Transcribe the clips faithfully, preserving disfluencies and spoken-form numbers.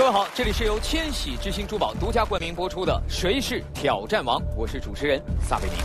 位好，这里是由千禧之星珠宝独家冠名播出的《谁是挑战王》，我是主持人撒贝宁。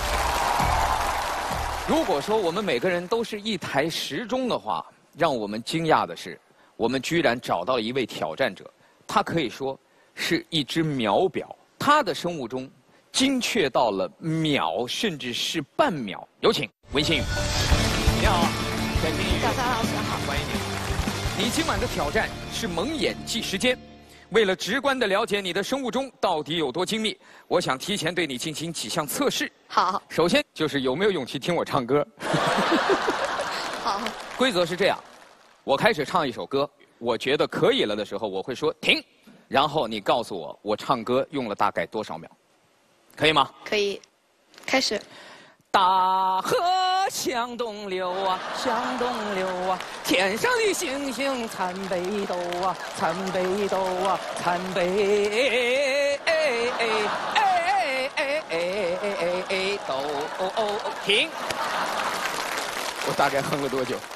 如果说我们每个人都是一台时钟的话，让我们惊讶的是，我们居然找到一位挑战者，他可以说是一只秒表，他的生物钟精确到了秒，甚至是半秒。有请文新宇。你好，沈新宇。 小曹老师好， 欢迎你。你今晚的挑战是蒙眼计时间。为了直观地了解你的生物钟到底有多精密，我想提前对你进行几项测试。 好。 首先就是有没有勇气听我唱歌。 好。 规则是这样，我开始唱一首歌，我觉得可以了的时候，我会说停，然后你告诉我我唱歌用了大概多少秒，可以吗？ 可以。开始。 大河向东流啊，向东流啊，天上的星星参北斗啊，参北斗啊，参北哎哎哎哎哎哎哎斗。停！我大概哼了多久？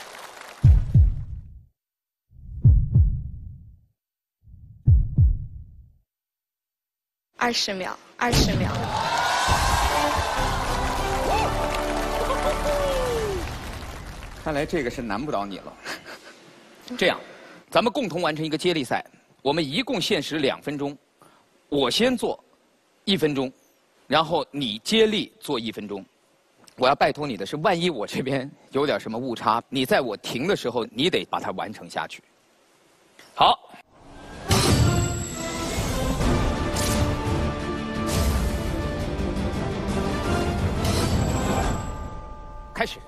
二十秒，二十秒。 看来这个是难不倒你了。这样，咱们共同完成一个接力赛。我们一共限时两分钟，我先做一分钟，然后你接力做一分钟。我要拜托你的是，万一我这边有点什么误差，你在我停的时候，你得把它完成下去。好。开始。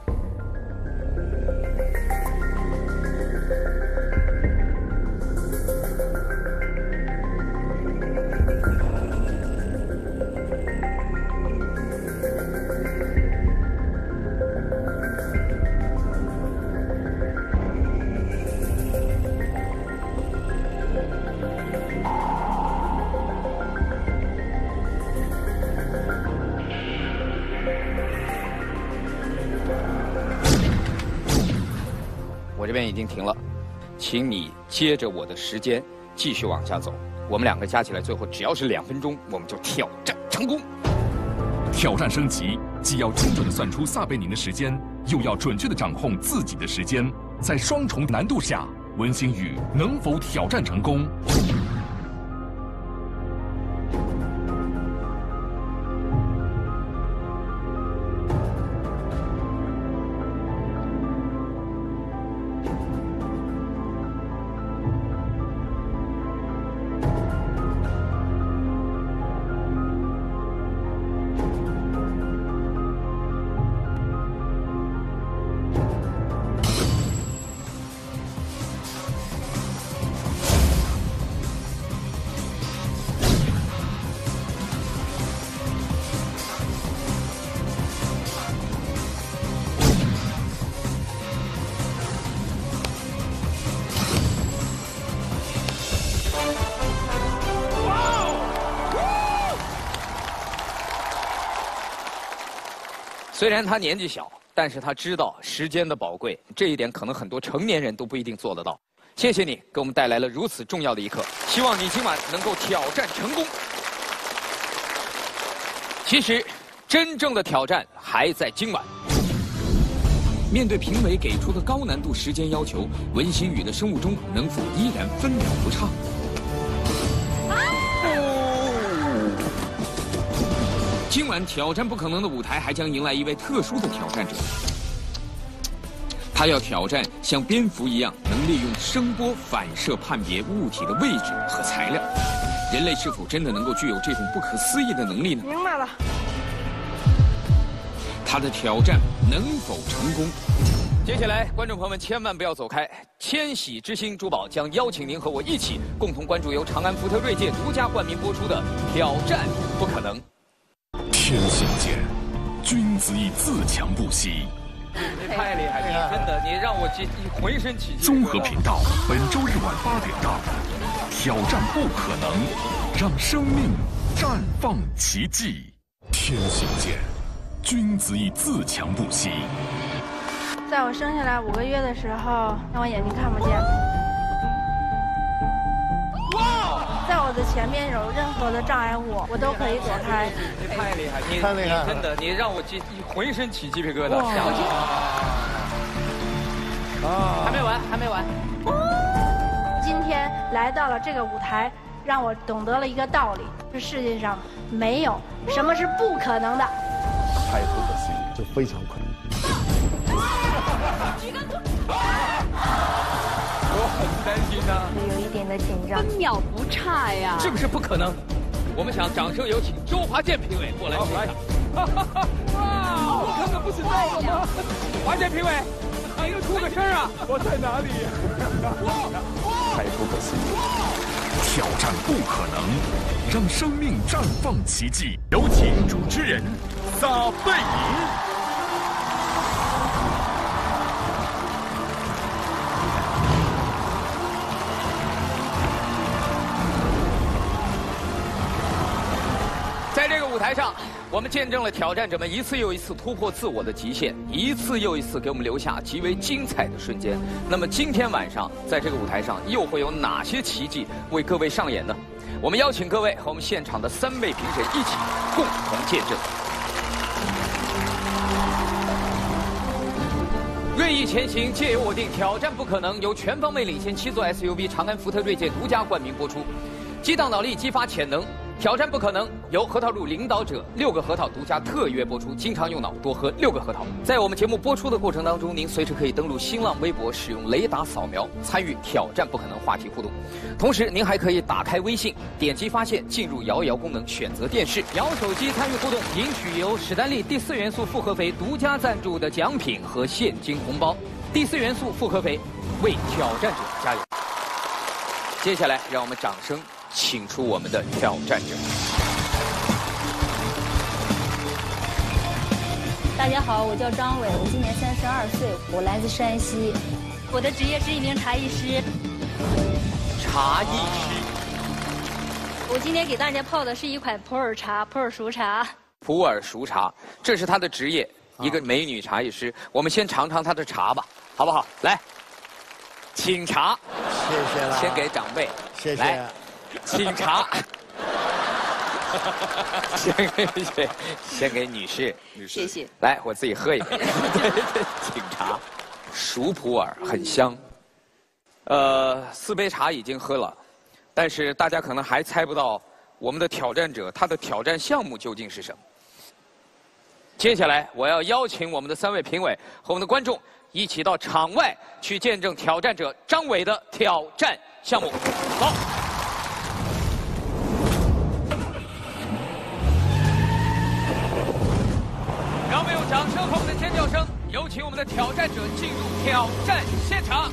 我这边已经停了，请你接着我的时间继续往下走。我们两个加起来最后只要是两分钟，我们就挑战成功。 挑战升级，既要精准地算出撒贝宁的时间，又要准确地掌控自己的时间，在双重难度下，文星宇能否挑战成功？ 虽然他年纪小，但是他知道时间的宝贵，这一点可能很多成年人都不一定做得到。谢谢你给我们带来了如此重要的一刻，希望你今晚能够挑战成功。其实，真正的挑战还在今晚。面对评委给出的高难度时间要求，文星宇的生物钟能否依然分秒不差？今晚挑战不可能的舞台还将迎来一位特殊的挑战者，他要挑战像蝙蝠一样能利用声波反射判别物体的位置和材料。人类是否真的能够具有这种不可思议的能力呢？ 明白了。 他的挑战能否成功？接下来，观众朋友们千万不要走开，千禧之星珠宝将邀请您和我一起共同关注由长安福特锐界独家冠名播出的《挑战不可能》。 天行健，君子以自强不息。 你太厉害了，你真的，你让我鸡浑身起鸡皮疙瘩。 综合频道本周日晚八点档，挑战不可能，让生命绽放奇迹。天行健，君子以自强不息。 在我生下来五个月的时候，我眼睛看不见。 哇！ 我的前面有任何的障碍物，我都可以躲开。 你太厉害，你太厉害了， 真的，你让我鸡浑身起鸡皮疙瘩。 啊！ 还没完，还没完。 今天来到了这个舞台，让我懂得了一个道理：这世界上没有什么是不可能的。 太不可思议，就非常困难。 我很担心呐， 有一点的紧张， 分秒不差呀， 是不是不可能？我们想掌声有请周华健评委过来欣赏。哇，我刚刚不是到了吗？华健评委，你又出个声啊！我在哪里？ 太不可思议， 挑战不可能，让生命绽放奇迹。有请主持人撒贝宁。 在这个舞台上，我们见证了挑战者们一次又一次突破自我的极限，一次又一次给我们留下极为精彩的瞬间。那么今天晚上，在这个舞台上又会有哪些奇迹为各位上演呢？我们邀请各位和我们现场的三位评审一起共同见证。锐意前行，皆由我定，挑战不可能由全方位领先七座 S U V 长安福特锐界独家冠名播出。激荡脑力，激发潜能。挑战不可能由核桃乳领导者六个核桃独家特约播出，经常用脑多喝六个核桃。在我们节目播出的过程当中，您随时可以登录新浪微博，使用雷达扫描参与挑战不可能话题互动。同时，您还可以打开微信，点击发现，进入摇一摇功能，选择电视，摇手机参与互动，赢取由史丹利第四元素复合肥独家赞助的奖品和现金红包。第四元素复合肥，为挑战者加油！接下来，让我们掌声请出我们的挑战者。 大家好，我叫张伟，我今年三十二岁，我来自山西，我的职业是一名茶艺师。 茶艺师。 我今天给大家泡的是一款普洱茶，普洱熟茶。 普洱熟茶，这是她的职业，一个美女茶艺师。我们先尝尝她的茶吧，好不好？来，请茶。 谢谢了。 先给长辈。 谢谢。 来，请茶。先给谁？先给女士。女士。 谢谢。 来，我自己喝一杯。请茶。熟普洱很香。呃，四杯茶已经喝了，但是大家可能还猜不到我们的挑战者他的挑战项目究竟是什么。接下来，我要邀请我们的三位评委和我们的观众一起到场外去见证挑战者张伟的挑战项目。走。让我们用掌声和我们的尖叫声，有请我们的挑战者进入挑战现场。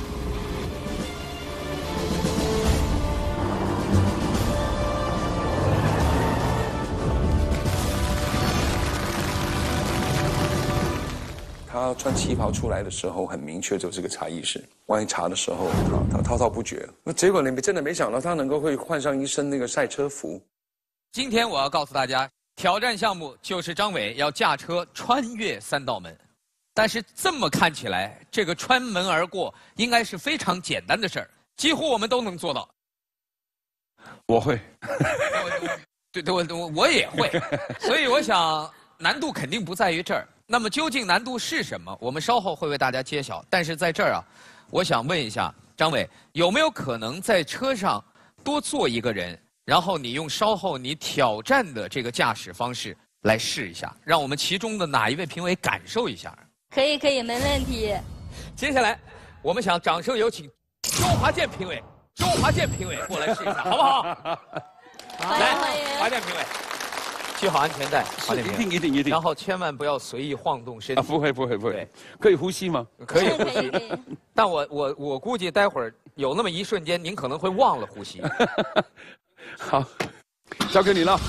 他穿旗袍出来的时候，很明确就是个茶艺师。玩茶的时候，他他滔滔不绝。那结果你们真的没想到，他能够会换上一身那个赛车服。 今天我要告诉大家，挑战项目就是张伟要驾车穿越三道门。但是这么看起来，这个穿门而过应该是非常简单的事儿，几乎我们都能做到。 我会。 对对，我我我也会。所以我想，难度肯定不在于这儿。那么究竟难度是什么？我们稍后会为大家揭晓。但是在这儿啊，我想问一下张伟，有没有可能在车上多坐一个人，然后你用稍后你挑战的这个驾驶方式来试一下，让我们其中的哪一位评委感受一下？ 可以，可以，没问题。 接下来，我们想掌声有请周华健评委，周华健评委过来试一下，好不好？来，华健评委。系好安全带， 是一定一定一定。 然后千万不要随意晃动身体。 啊，不会不会不会。可以呼吸吗？ 可以呼可以可以。 吸。但我我我估计待会儿有那么一瞬间，您可能会忘了呼吸。 好，交给你了。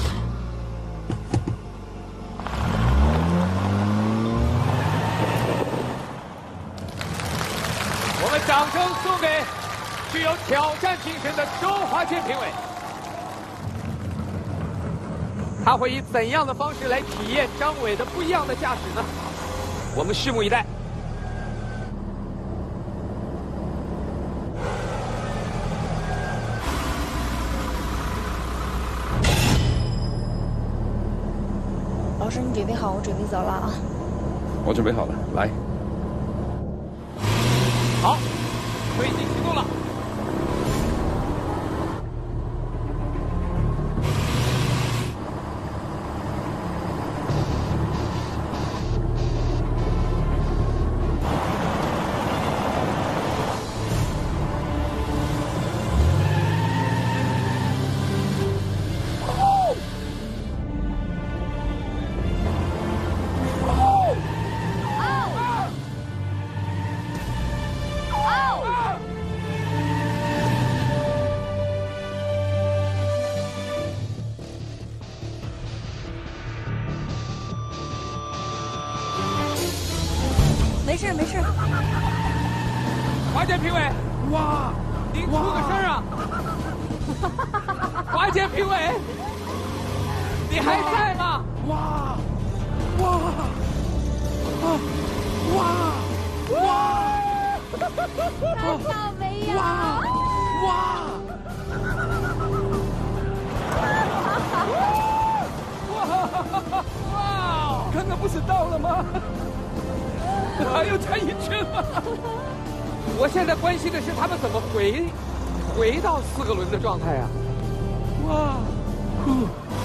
我们掌声送给具有挑战精神的周华健评委。他会以怎样的方式来体验张伟的不一样的驾驶呢？我们拭目以待。 师，你准备好，我准备走了啊。 我准备好了，来。 好，推进启动了。 没事没事。 华姐评委，哇，您出个声啊！华姐评委，你还在吗？ 哇哇啊哇哇！ 看到没有？ 哇哇！哇！刚刚不是到了吗？还要再一圈吗？ 我现在关心的是他们怎么回回到四个轮的状态啊！ 哇！呼！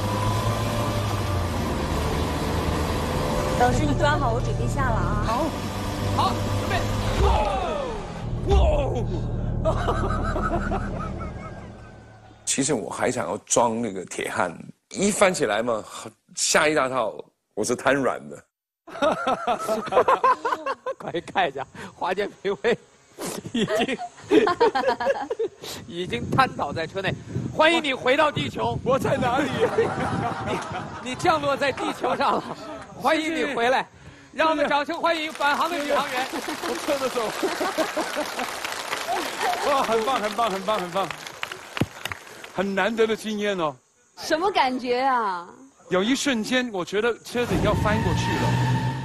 老师，你抓好，我准备下了啊！ 好，好，准备。哇！哇！ 其实我还想要装那个铁汉，一翻起来嘛，吓一大跳，我是瘫软的。 快看一下，华健评委已经已经瘫倒在车内。欢迎你回到地球。 我在哪里？ 你你降落在地球上了。欢迎你回来，让我们掌声欢迎返航的宇航员。 我撤着走。哇，很棒，很棒，很棒，很棒，很难得的经验哦。 什么感觉啊？ 有一瞬间，我觉得车子要翻过去了。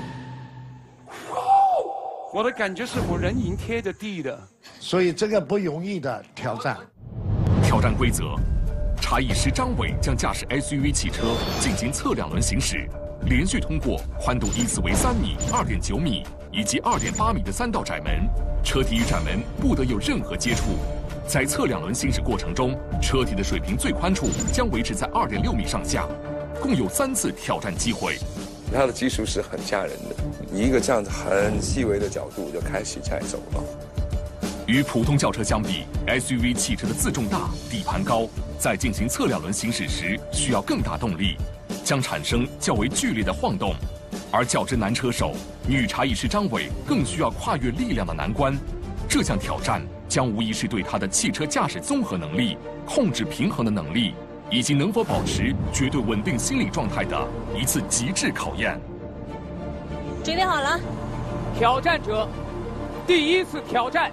我的感觉是我人已经贴着地的， 所以这个不容易的挑战。 挑战规则：茶艺师张伟将驾驶 S U V 汽车进行侧两轮行驶，连续通过宽度依次为三米、二点九米以及二点八米的三道窄门，车体与窄门不得有任何接触。在侧两轮行驶过程中，车体的水平最宽处将维持在二点六米上下，共有三次挑战机会。 它的技术是很吓人的，一个这样子很细微的角度就开始在走了。 与普通轿车相比 ，S U V 汽车的自重大、底盘高，在进行侧两轮行驶时需要更大动力，将产生较为剧烈的晃动。而较之男车手，女茶艺师张伟更需要跨越力量的难关。这项挑战将无疑是对他的汽车驾驶综合能力、控制平衡的能力，以及能否保持绝对稳定心理状态的一次极致考验。 准备好了， 挑战者，第一次挑战。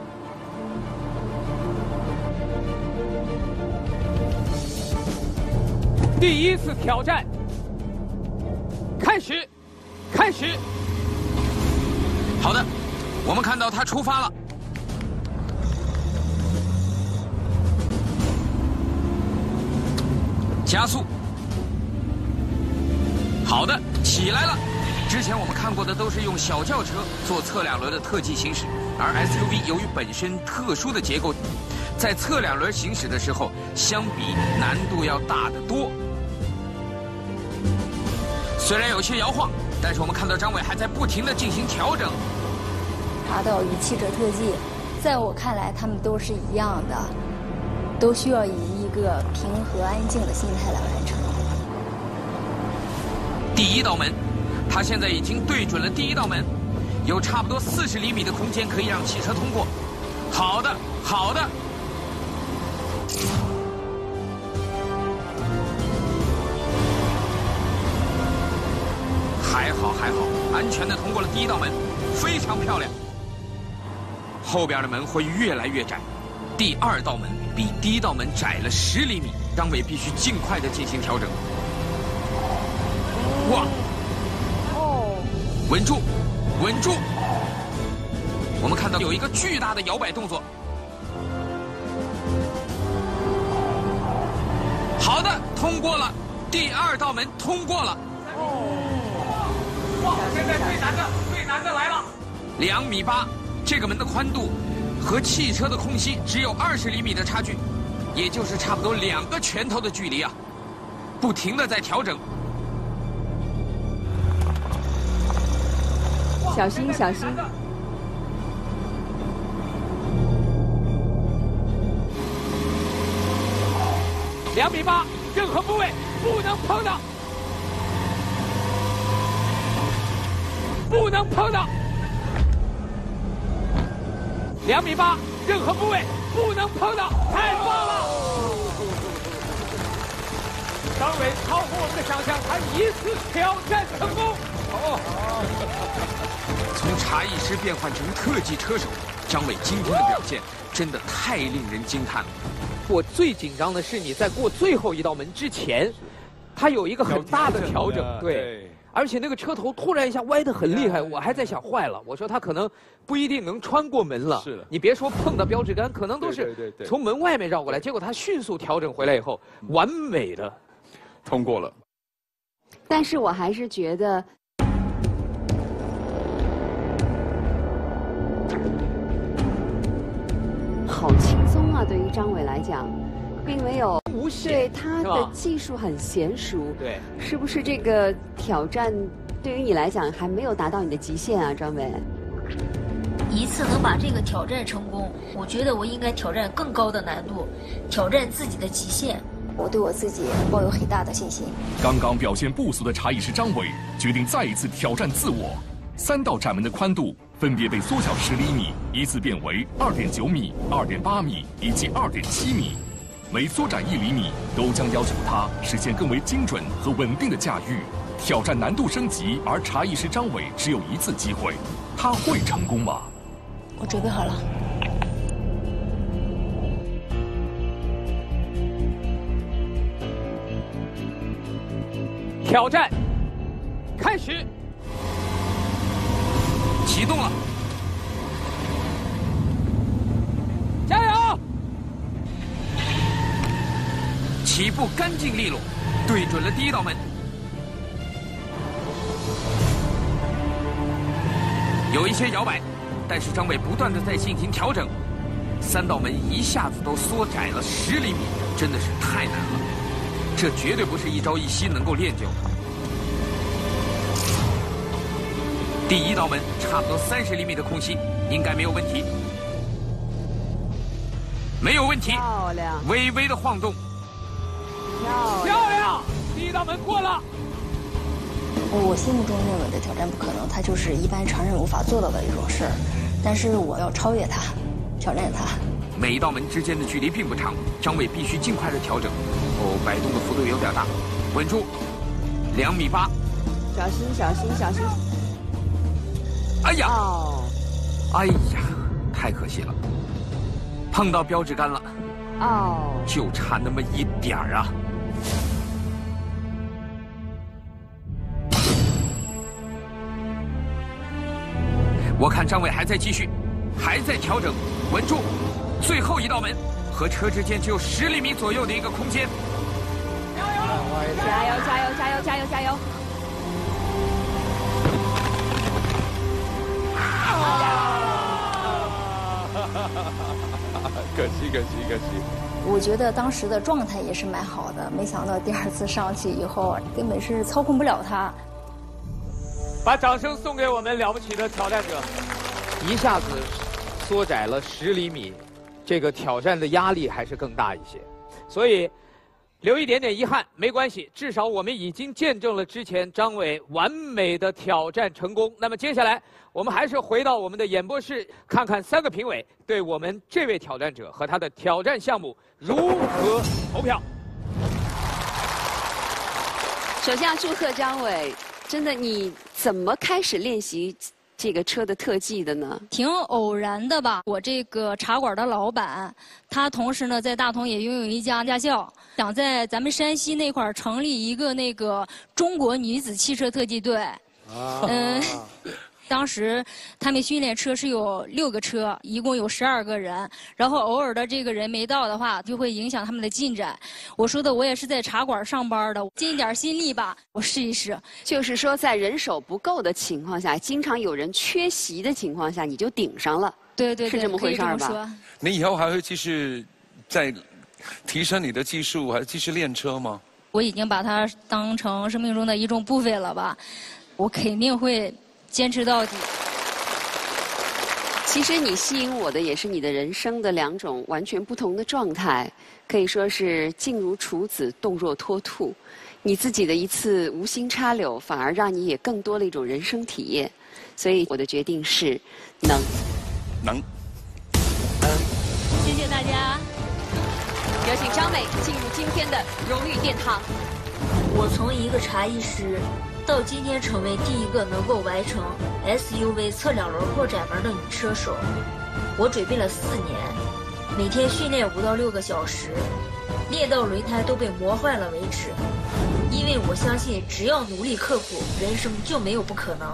第一次挑战，开始，开始。好的，我们看到他出发了。加速。好的，起来了。之前我们看过的都是用小轿车做侧两轮的特技行驶，而 S U V 由于本身特殊的结构，在侧两轮行驶的时候，相比难度要大得多。虽然有些摇晃，但是我们看到张伟还在不停地进行调整。 茶道与汽车特技，在我看来，他们都是一样的，都需要以一个平和安静的心态来完成。 第一道门，他现在已经对准了第一道门，有差不多四十厘米的空间可以让汽车通过。好的，好的。还好还好，安全的通过了第一道门，非常漂亮。后边的门会越来越窄，第二道门比第一道门窄了十厘米，张伟必须尽快的进行调整。哇！哦，稳住，稳住！我们看到有一个巨大的摇摆动作。好的，通过了，第二道门通过了。 哇，现在最难的最难的来了，两米八，这个门的宽度和汽车的空隙只有二十厘米的差距，也就是差不多两个拳头的距离啊，不停的在调整。 小心小心。 两米八，任何部位不能碰到，不能碰到。两米八，任何部位不能碰到，太棒了！张伟超乎我们的想象，他一次挑战成功。 哦，从茶艺师变换成特技车手，张伟今天的表现真的太令人惊叹了。 我最紧张的是你在过最后一道门之前，它有一个很大的调整，对，而且那个车头突然一下歪得很厉害，我还在想坏了，我说他可能不一定能穿过门了。是的，你别说碰到标志杆，可能都是从门外面绕过来，结果他迅速调整回来以后，完美的通过了。 但是我还是觉得。 好轻松啊！对于张伟来讲，并没有无险， 对他的技术很娴熟。 对， 是不是这个挑战对于你来讲还没有达到你的极限啊，张伟？ 一次能把这个挑战成功，我觉得我应该挑战更高的难度，挑战自己的极限。 我对我自己抱有很大的信心。 刚刚表现不俗的茶艺师张伟决定再一次挑战自我，三道窄门的宽度。 分别被缩小十厘米，依次变为二点九米、二点八米以及二点七米，每缩窄一厘米，都将要求他实现更为精准和稳定的驾驭。挑战难度升级，而茶艺师张伟只有一次机会，他会成功吗？ 我准备好了。 挑战开始。 启动了， 加油！ 起步干净利落，对准了第一道门。有一些摇摆，但是张伟不断的在进行调整，三道门一下子都缩窄了十厘米，真的是太难了，这绝对不是一朝一夕能够练就。 第一道门差不多三十厘米的空隙，应该没有问题。没有问题。 漂亮。 微微的晃动。 漂亮。 漂亮！第一道门过了。 我心目中认为的挑战不可能，它就是一般常人无法做到的一种事儿。但是我要超越它，挑战它。 每一道门之间的距离并不长，张伟必须尽快的调整。哦，摆动的幅度有点大，稳住。两米八。 小心，小心，小心。 哎呀！ 哦， 哎呀，太可惜了，碰到标志杆了。 哦， 就差那么一点儿啊！我看张伟还在继续，还在调整，稳住。最后一道门和车之间只有十厘米左右的一个空间。 加油！加油！加油！加油！加油！加油！ 可惜，可惜，可惜。 我觉得当时的状态也是蛮好的，没想到第二次上去以后，根本是操控不了它。 把掌声送给我们了不起的挑战者，一下子缩窄了十厘米，这个挑战的压力还是更大一些，所以留一点点遗憾没关系，至少我们已经见证了之前张伟完美的挑战成功。那么接下来，我们还是回到我们的演播室，看看三个评委对我们这位挑战者和他的挑战项目如何投票。 首先要祝贺张伟，真的，你怎么开始练习这个车的特技的呢？ 挺偶然的吧。我这个茶馆的老板，他同时呢在大同也拥有一家驾校，想在咱们山西那块儿成立一个那个中国女子汽车特技队。啊、嗯， 当时他们训练车是有六个车，一共有十二个人，然后偶尔的这个人没到的话，就会影响他们的进展。我说的，我也是在茶馆上班的，尽一点心力吧，我试一试。 就是说，在人手不够的情况下，经常有人缺席的情况下，你就顶上了。 对对对， 是这么回事吧？ 你以后还会继续在提升你的技术，还继续练车吗？ 我已经把它当成生命中的一种部分了吧，我肯定会坚持到底。 其实你吸引我的也是你的人生的两种完全不同的状态，可以说是静如处子，动若脱兔。你自己的一次无心插柳，反而让你也更多了一种人生体验。所以我的决定是能。 能。 能。谢谢大家。有请张伟进入今天的荣誉殿堂。 我从一个茶艺师，到今天成为第一个能够完成 S U V 侧两轮扩窄门的女车手，我准备了四年，每天训练五到六个小时，练到轮胎都被磨坏了为止。因为我相信，只要努力刻苦，人生就没有不可能。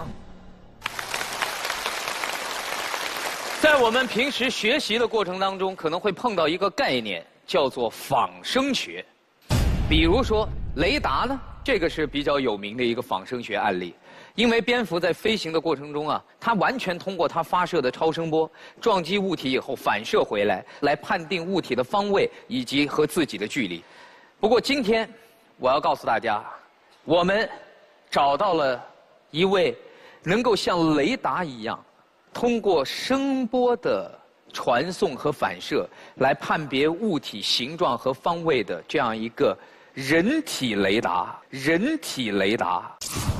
在我们平时学习的过程当中，可能会碰到一个概念，叫做仿生学。比如说雷达呢，这个是比较有名的一个仿生学案例。因为蝙蝠在飞行的过程中啊，它完全通过它发射的超声波撞击物体以后反射回来，来判定物体的方位以及和自己的距离。不过今天我要告诉大家，我们找到了一位能够像雷达一样，通过声波的传送和反射来判别物体形状和方位的这样一个人体雷达。人体雷达，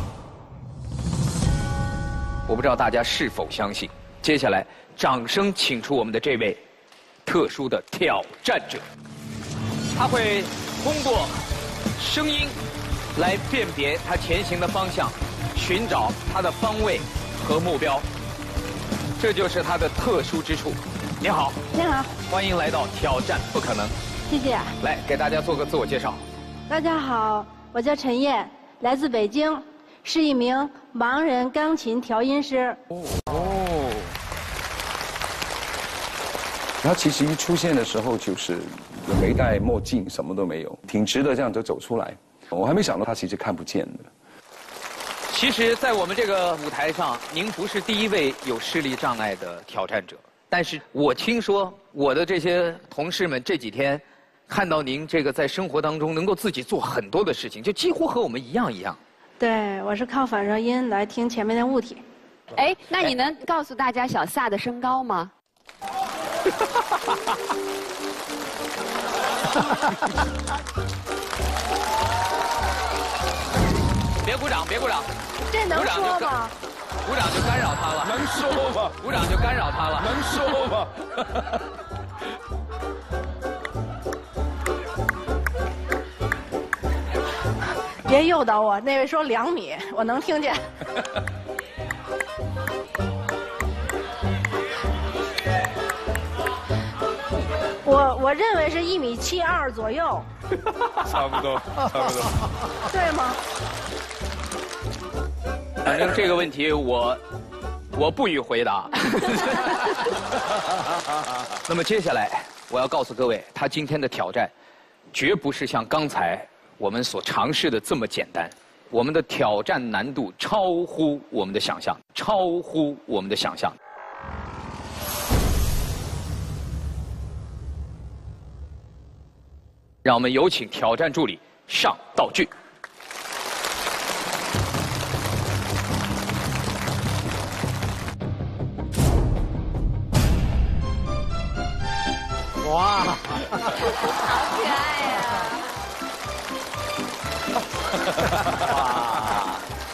我不知道大家是否相信。接下来，掌声请出我们的这位特殊的挑战者，他会通过声音来辨别他前行的方向，寻找他的方位和目标。这就是他的特殊之处。你好， 你好， 欢迎来到挑战不可能。 谢谢。 来给大家做个自我介绍。 大家好，我叫陈燕，来自北京，是一名盲人钢琴调音师。 哦哦。他其实一出现的时候就是没戴墨镜，什么都没有，挺直的这样就走出来。我还没想到他其实看不见的。 其实，在我们这个舞台上，您不是第一位有视力障碍的挑战者。但是我听说我的这些同事们这几天看到您这个在生活当中能够自己做很多的事情，就几乎和我们一样一样。 对，我是靠反射音来听前面的物体。 哎，那你能告诉大家小萨的身高吗？ 别鼓掌，别鼓掌。 这能说吗？ 鼓掌就干扰他了。 能说吗？ 鼓掌就干扰他了。 能说吗？ 别诱导我，那位说两米，我能听见。我我认为是一米七二左右。 差不多，差不多。 对吗？ 反正这个问题我我不予回答。那么接下来我要告诉各位，他今天的挑战绝不是像刚才我们所尝试的这么简单。我们的挑战难度超乎我们的想象，超乎我们的想象。让我们有请挑战助理上道具。 哇， 好可爱呀！ 哇！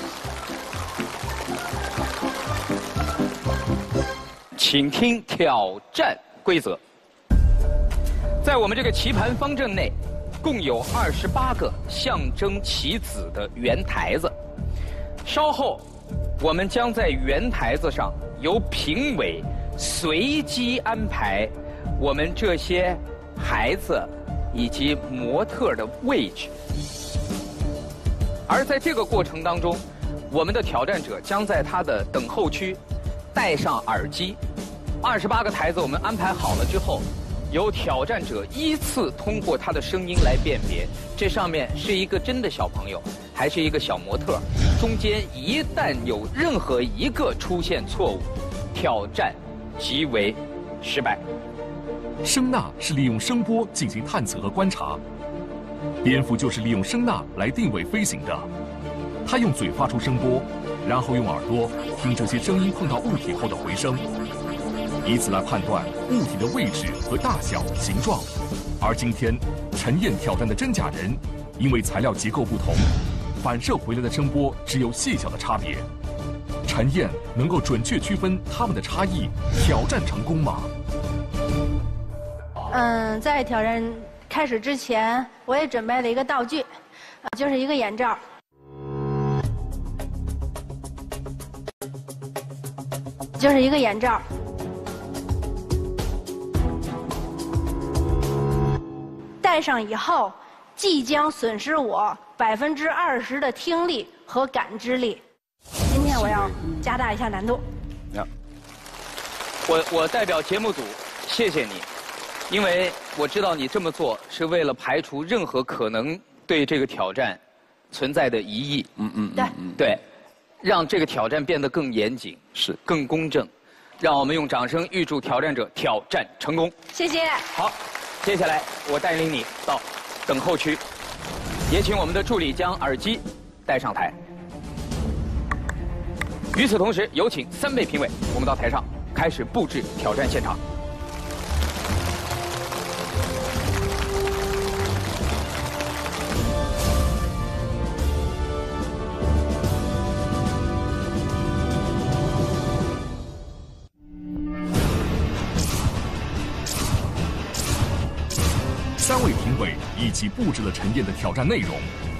请听挑战规则。在我们这个棋盘方阵内，共有二十八个象征棋子的圆台子。稍后，我们将在圆台子上由评委随机安排我们这些孩子以及模特的位置。而在这个过程当中， 我们的挑战者将在他的等候区戴上耳机。二十八个台子我们安排好了之后，由挑战者依次通过他的声音来辨别，这上面是一个真的小朋友，还是一个小模特。中间一旦有任何一个出现错误，挑战即为失败。 声呐是利用声波进行探测和观察，蝙蝠就是利用声呐来定位飞行的。它用嘴发出声波，然后用耳朵听这些声音碰到物体后的回声，以此来判断物体的位置和大小、形状。而今天陈燕挑战的真假人，因为材料结构不同，反射回来的声波只有细小的差别。陈燕能够准确区分它们的差异，挑战成功吗？ 嗯，在挑战开始之前，我也准备了一个道具，啊，就是一个眼罩。就是一个眼罩。戴上以后，即将损失我百分之二十的听力和感知力。今天我要加大一下难度。 呀，我我代表节目组谢谢你，因为我知道你这么做是为了排除任何可能对这个挑战存在的疑义。 嗯嗯对对，让这个挑战变得更严谨， 是更公正。让我们用掌声预祝挑战者挑战成功。 谢谢。 好，接下来我带领你到等候区，也请我们的助理将耳机带上台。与此同时，有请三位评委，我们到台上开始布置挑战现场。 三位评委一起布置了陈燕的挑战内容。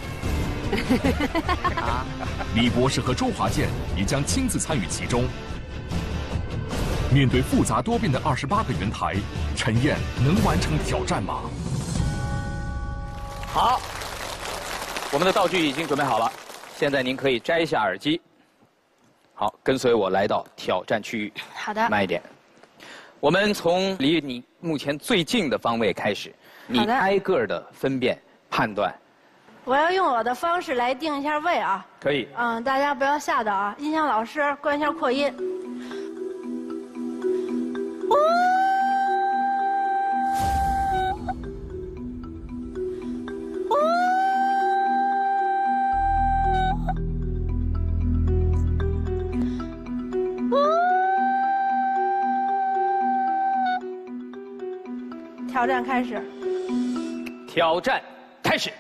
李博士和周华健也将亲自参与其中。面对复杂多变的二十八个圆台，陈燕能完成挑战吗？ 好，我们的道具已经准备好了，现在您可以摘下耳机。好，跟随我来到挑战区域。 好的。 慢一点。我们从离你目前最近的方位开始，你挨个的分辨判断。 我要用我的方式来定一下位啊。 可以。 嗯，大家不要吓到啊！音响老师关一下扩音。哦哦哦！挑战开始。 挑战开始。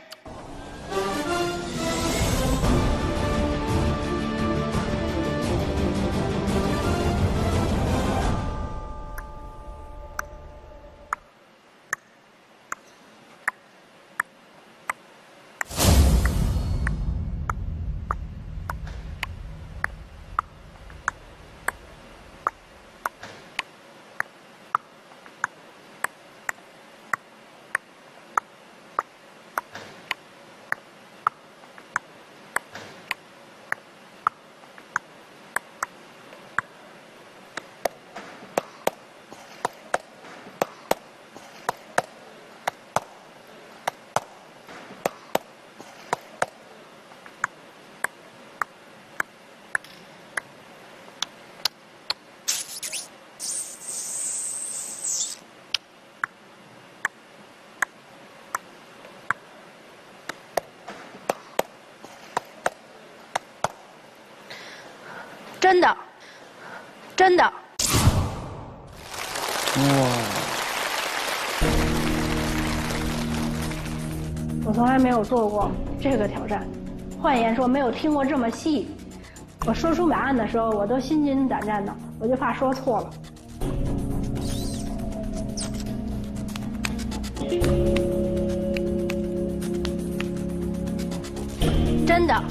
真的，真的。 哇！ 我从来没有做过这个挑战，换言说，没有听过这么细。我说出答案的时候，我都心惊胆战的，我就怕说错了。真的。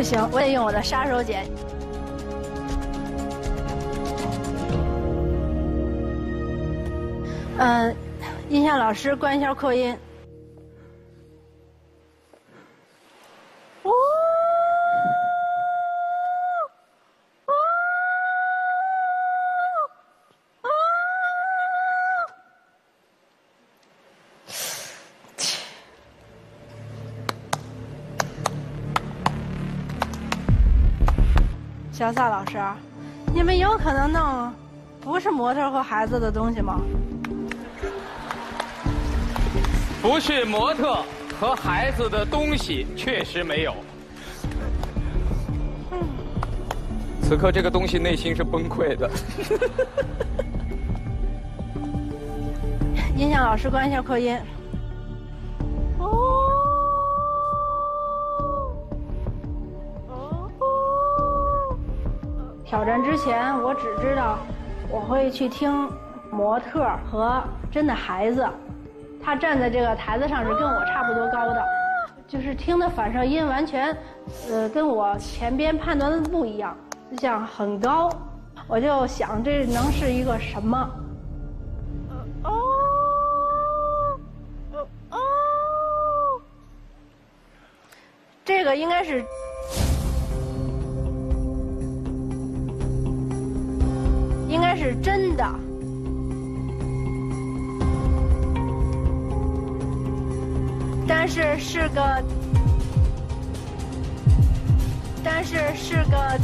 行，我得用我的杀手锏。嗯，音响老师关一下扩音。哦。 小撒老师，你们有可能弄不是模特和孩子的东西吗？ 不是模特和孩子的东西，确实没有。此刻这个东西内心是崩溃的。 音响老师关一下扩音。哦。 挑战之前，我只知道我会去听模特和真的孩子，他站在这个台子上是跟我差不多高的，就是听的反射音完全，呃，跟我前边判断的不一样，就像很高，我就想这能是一个什么？哦哦哦，这个应该是。 应该是真的，但是是个，但是是个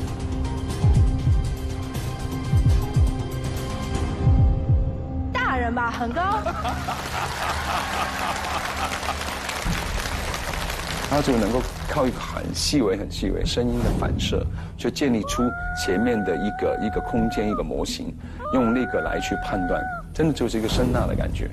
大人吧，很高。 他就能够靠一个很细微、很细微声音的反射，就建立出前面的一个一个空间、一个模型，用那个来去判断，真的就是一个声呐的感觉。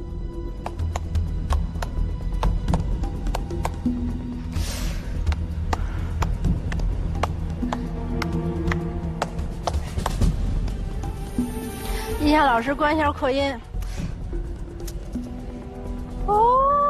嗯。音响老师关一下扩音。哦。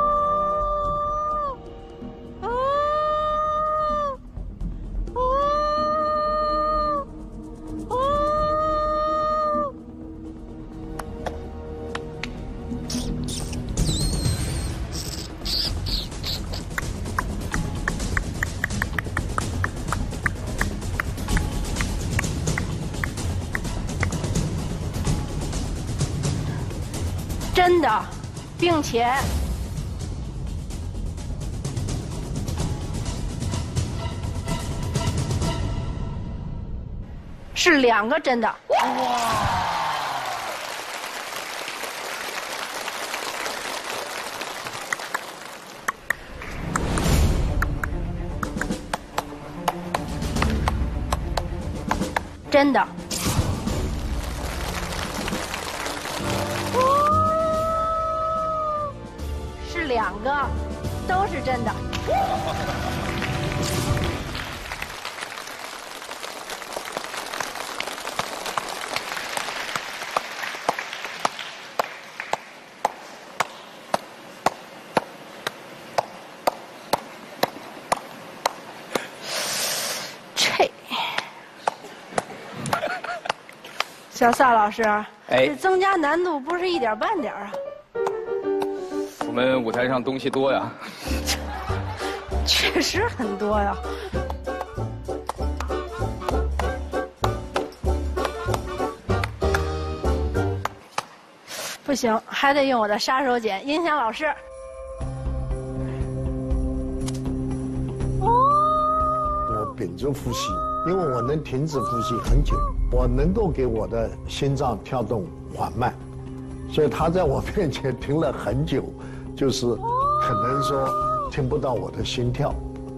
真的，并且是两个真的。哇！真的。 两个都是真的。这，小撒老师， 哎， 这增加难度不是一点半点啊。 我们舞台上东西多呀， 确实很多呀。不行，还得用我的杀手锏，音响老师。 我屏住呼吸，因为我能停止呼吸很久，我能够给我的心脏跳动缓慢，所以他在我面前停了很久。 就是可能说听不到我的心跳。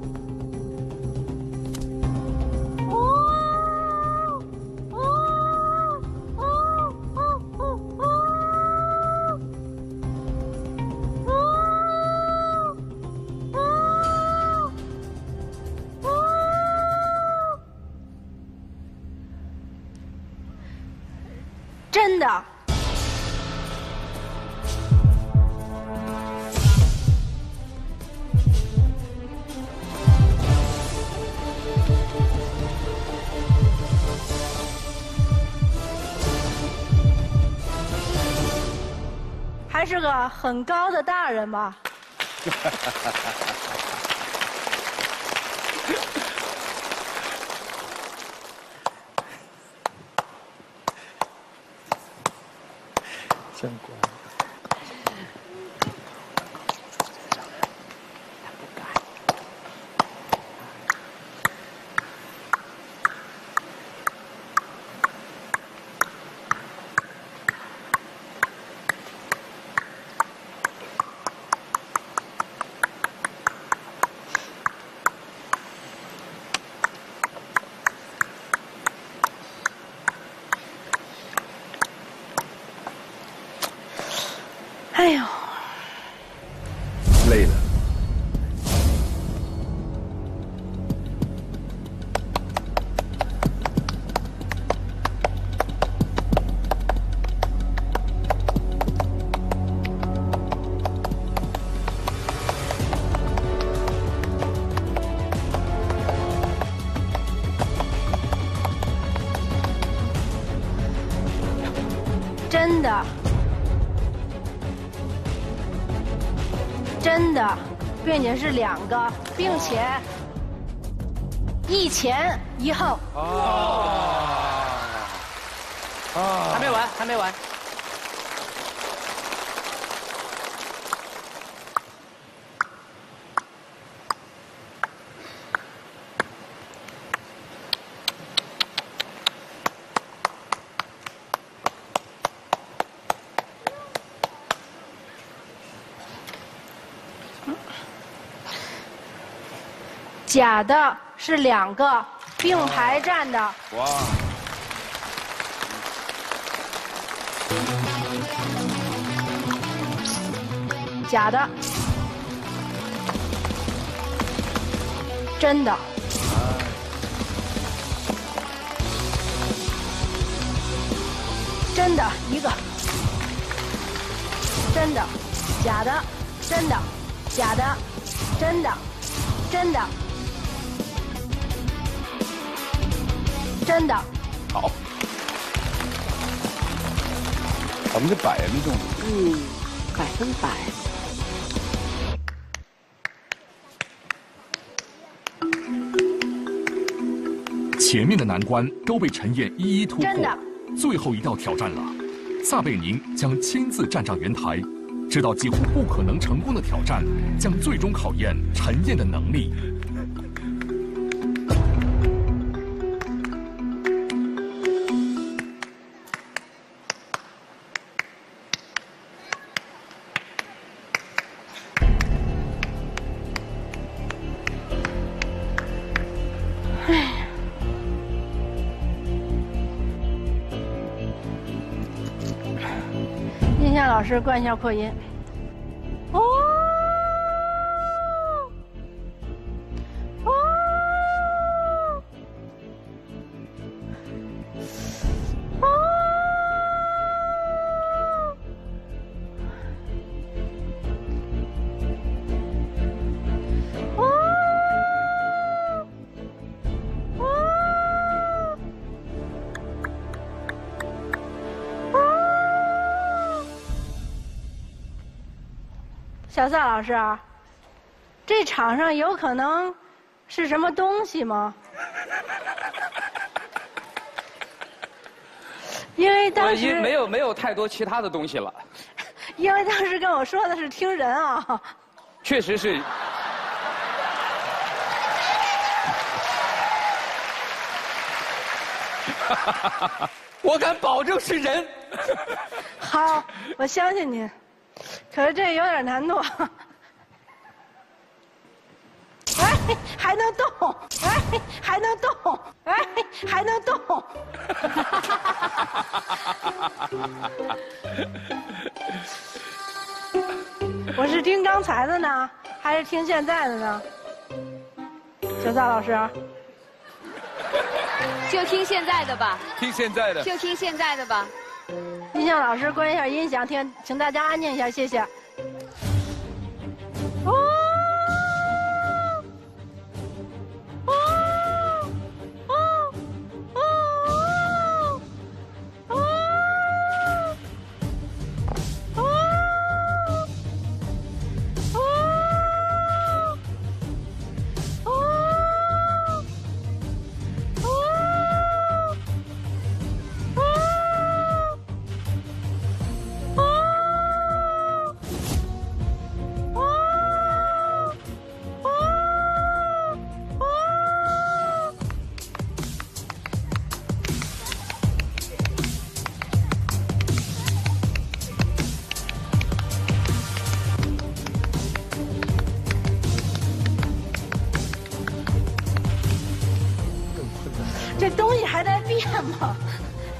真的。 还是个很高的大人吧。 真乖。 哎呦， 累了。 真的。真的，并且是两个，并且一前一后。 哦， 啊，还没完，还没完。 假的是两个并排站的。 哇！ 假的。真的。真的一个。真的。假的。真的。假的。真的。真的。真的。 好， 百分之百那种。 嗯，百分百。 前面的难关都被陈燕一一突破。 真的。 最后一道挑战了，撒贝宁将亲自站上圆台，这道几乎不可能成功的挑战，将最终考验陈燕的能力。 印象老师灌一下扩音。哦，哦，哦，小撒老师，这场上有可能是什么东西吗？因为当时没有没有太多其他的东西了。 因为当时跟我说的是听人啊。 确实是。我敢保证是人。 好，我相信您。可是这有点难度。哎，还能动！哎，还能动！哎，还能动！我是听刚才的呢，还是听现在的呢？小撒老师， 就听现在的吧。 听现在的。 就听现在的吧。 音响老师关一下音响，听，请大家安静一下，谢谢。哦，哦，哦，哦，哦，哦，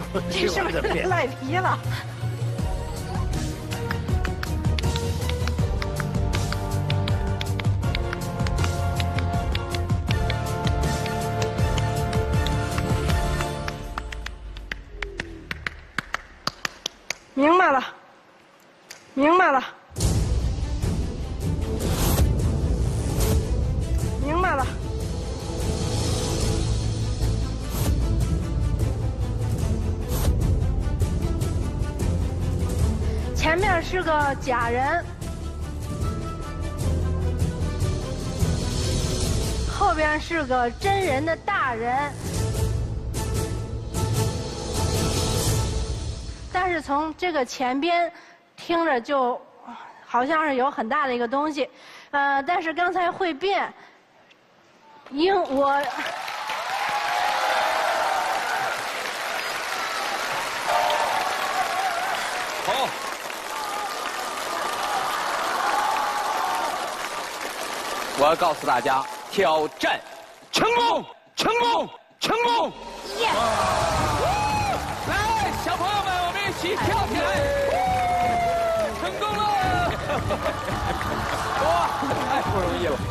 这是不是赖皮了？明白了，明白了，明白了。前面是个假人，后边是个真人的大人。但是从这个前边听着就好像是有很大的一个东西，呃，但是刚才会变，因我好，我要告诉大家，挑战成功，成功，成功！耶！来，小朋友们，我们一起跳起来！成功了！哇，太不容易了！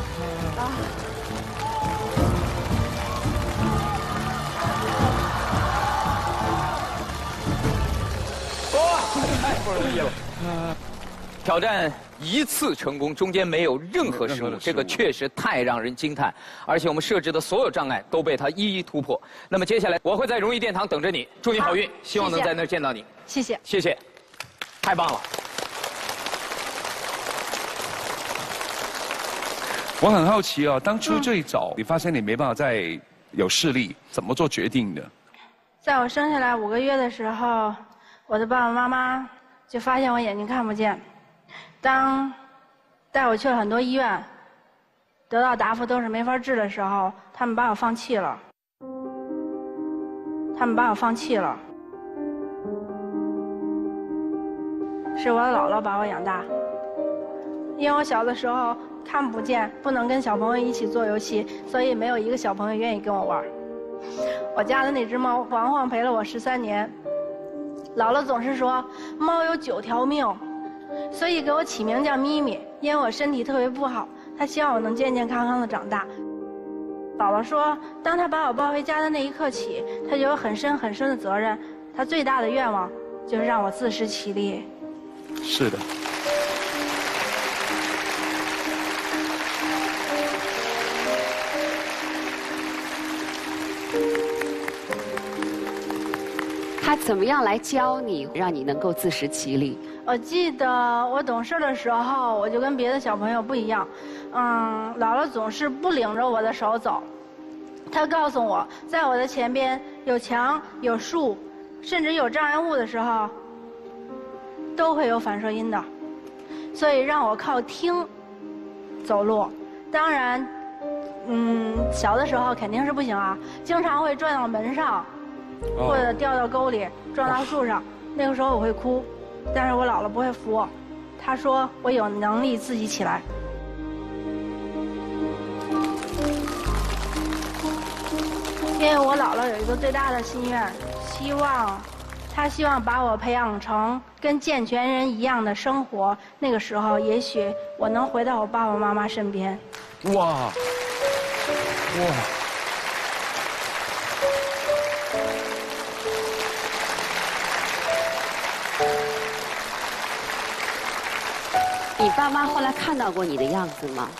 哇，太不容易了！挑战一次成功，中间没有任何失误，这个确实太让人惊叹。而且我们设置的所有障碍都被他一一突破。那么接下来我会在荣誉殿堂等着你，祝你好运，希望能在那儿见到你。 谢谢， 谢谢，太棒了。 我很好奇哦，当初最早你发现你没办法再有视力，怎么做决定的？ 在我生下来五个月的时候，我的爸爸妈妈就发现我眼睛看不见。当带我去了很多医院，得到答复都是没法治的时候，他们把我放弃了。他们把我放弃了。是我的姥姥把我养大。因为我小的时候看不见，不能跟小朋友一起做游戏，所以没有一个小朋友愿意跟我玩。我家的那只猫黄黄陪了我十三年。姥姥总是说猫有九条命，所以给我起名叫咪咪。因为我身体特别不好，她希望我能健健康康的长大。姥姥说，当她把我抱回家的那一刻起，她就有很深很深的责任。她最大的愿望就是让我自食其力。 是的。 他怎么样来教你，让你能够自食其力？ 我记得我懂事的时候，我就跟别的小朋友不一样。嗯，姥姥总是不领着我的手走，她告诉我，在我的前边有墙、有树，甚至有障碍物的时候，都会有反射音的，所以让我靠听走路。当然，嗯，小的时候肯定是不行啊，经常会撞到门上。或者掉到沟里，撞到树上，那个时候我会哭，但是我姥姥不会扶我，她说我有能力自己起来。因为我姥姥有一个最大的心愿，希望，她希望把我培养成跟健全人一样的生活，那个时候也许我能回到我爸爸妈妈身边。 哇，哇。 你爸妈后来看到过你的样子吗？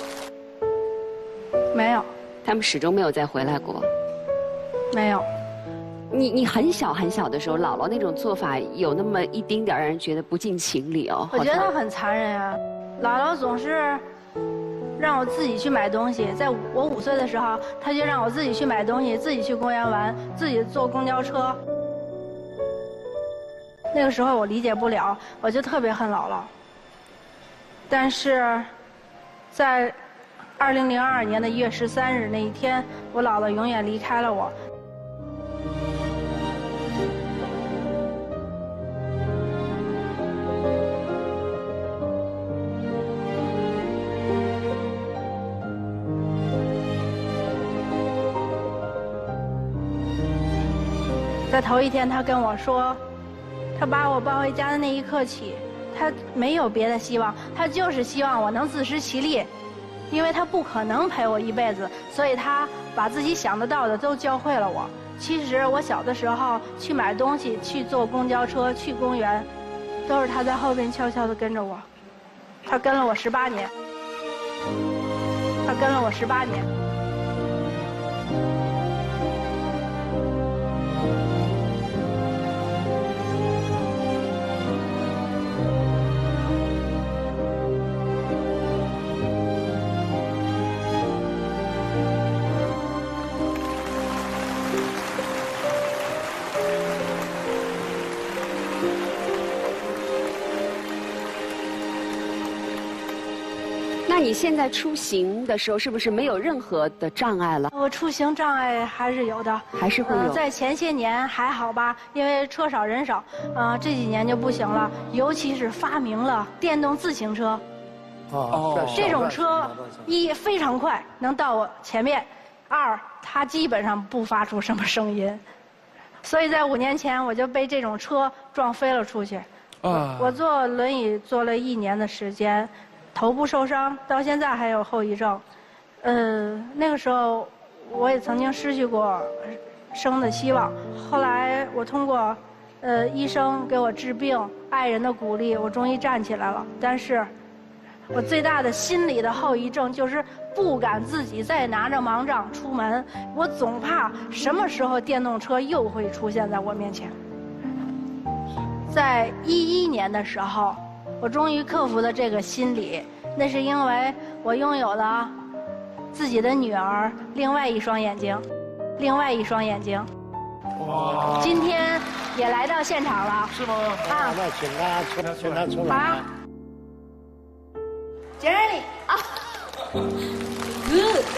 没有。 他们始终没有再回来过。 没有。 你你很小很小的时候，姥姥那种做法有那么一丁点让人觉得不近情理哦。 我觉得她很残忍啊，姥姥总是让我自己去买东西。在我五岁的时候，她就让我自己去买东西，自己去公园玩，自己坐公交车。那个时候我理解不了，我就特别恨姥姥。但是，在二零零二年的一月十三日那一天，我姥姥永远离开了我。在在头一天，他跟我说，他把我抱回家的那一刻起，他没有别的希望，他就是希望我能自食其力，因为他不可能陪我一辈子，所以他把自己想得到的都教会了我。其实我小的时候去买东西、去坐公交车、去公园，都是他在后边悄悄地跟着我。他跟了我十八年，他跟了我十八年。 那你现在出行的时候，是不是没有任何的障碍了？ 我出行障碍还是有的， 还是会有。 呃、在前些年还好吧，因为车少人少，呃，这几年就不行了。尤其是发明了电动自行车， 哦， 这种车一非常快，能到我前面；二，它基本上不发出什么声音。所以在五年前我就被这种车撞飞了出去。啊！我坐轮椅坐了一年的时间。头部受伤，到现在还有后遗症。呃，那个时候我也曾经失去过生的希望。后来我通过呃医生给我治病、爱人的鼓励，我终于站起来了。但是，我最大的心理的后遗症就是不敢自己再拿着盲杖出门，我总怕什么时候电动车又会出现在我面前。在一一年的时候。我终于克服了这个心理，那是因为我拥有了自己的女儿，另外一双眼睛，另外一双眼睛。哇！今天也来到现场了。 是吗？啊，那请他出，请他出来。 好。Jenny 啊 ，Good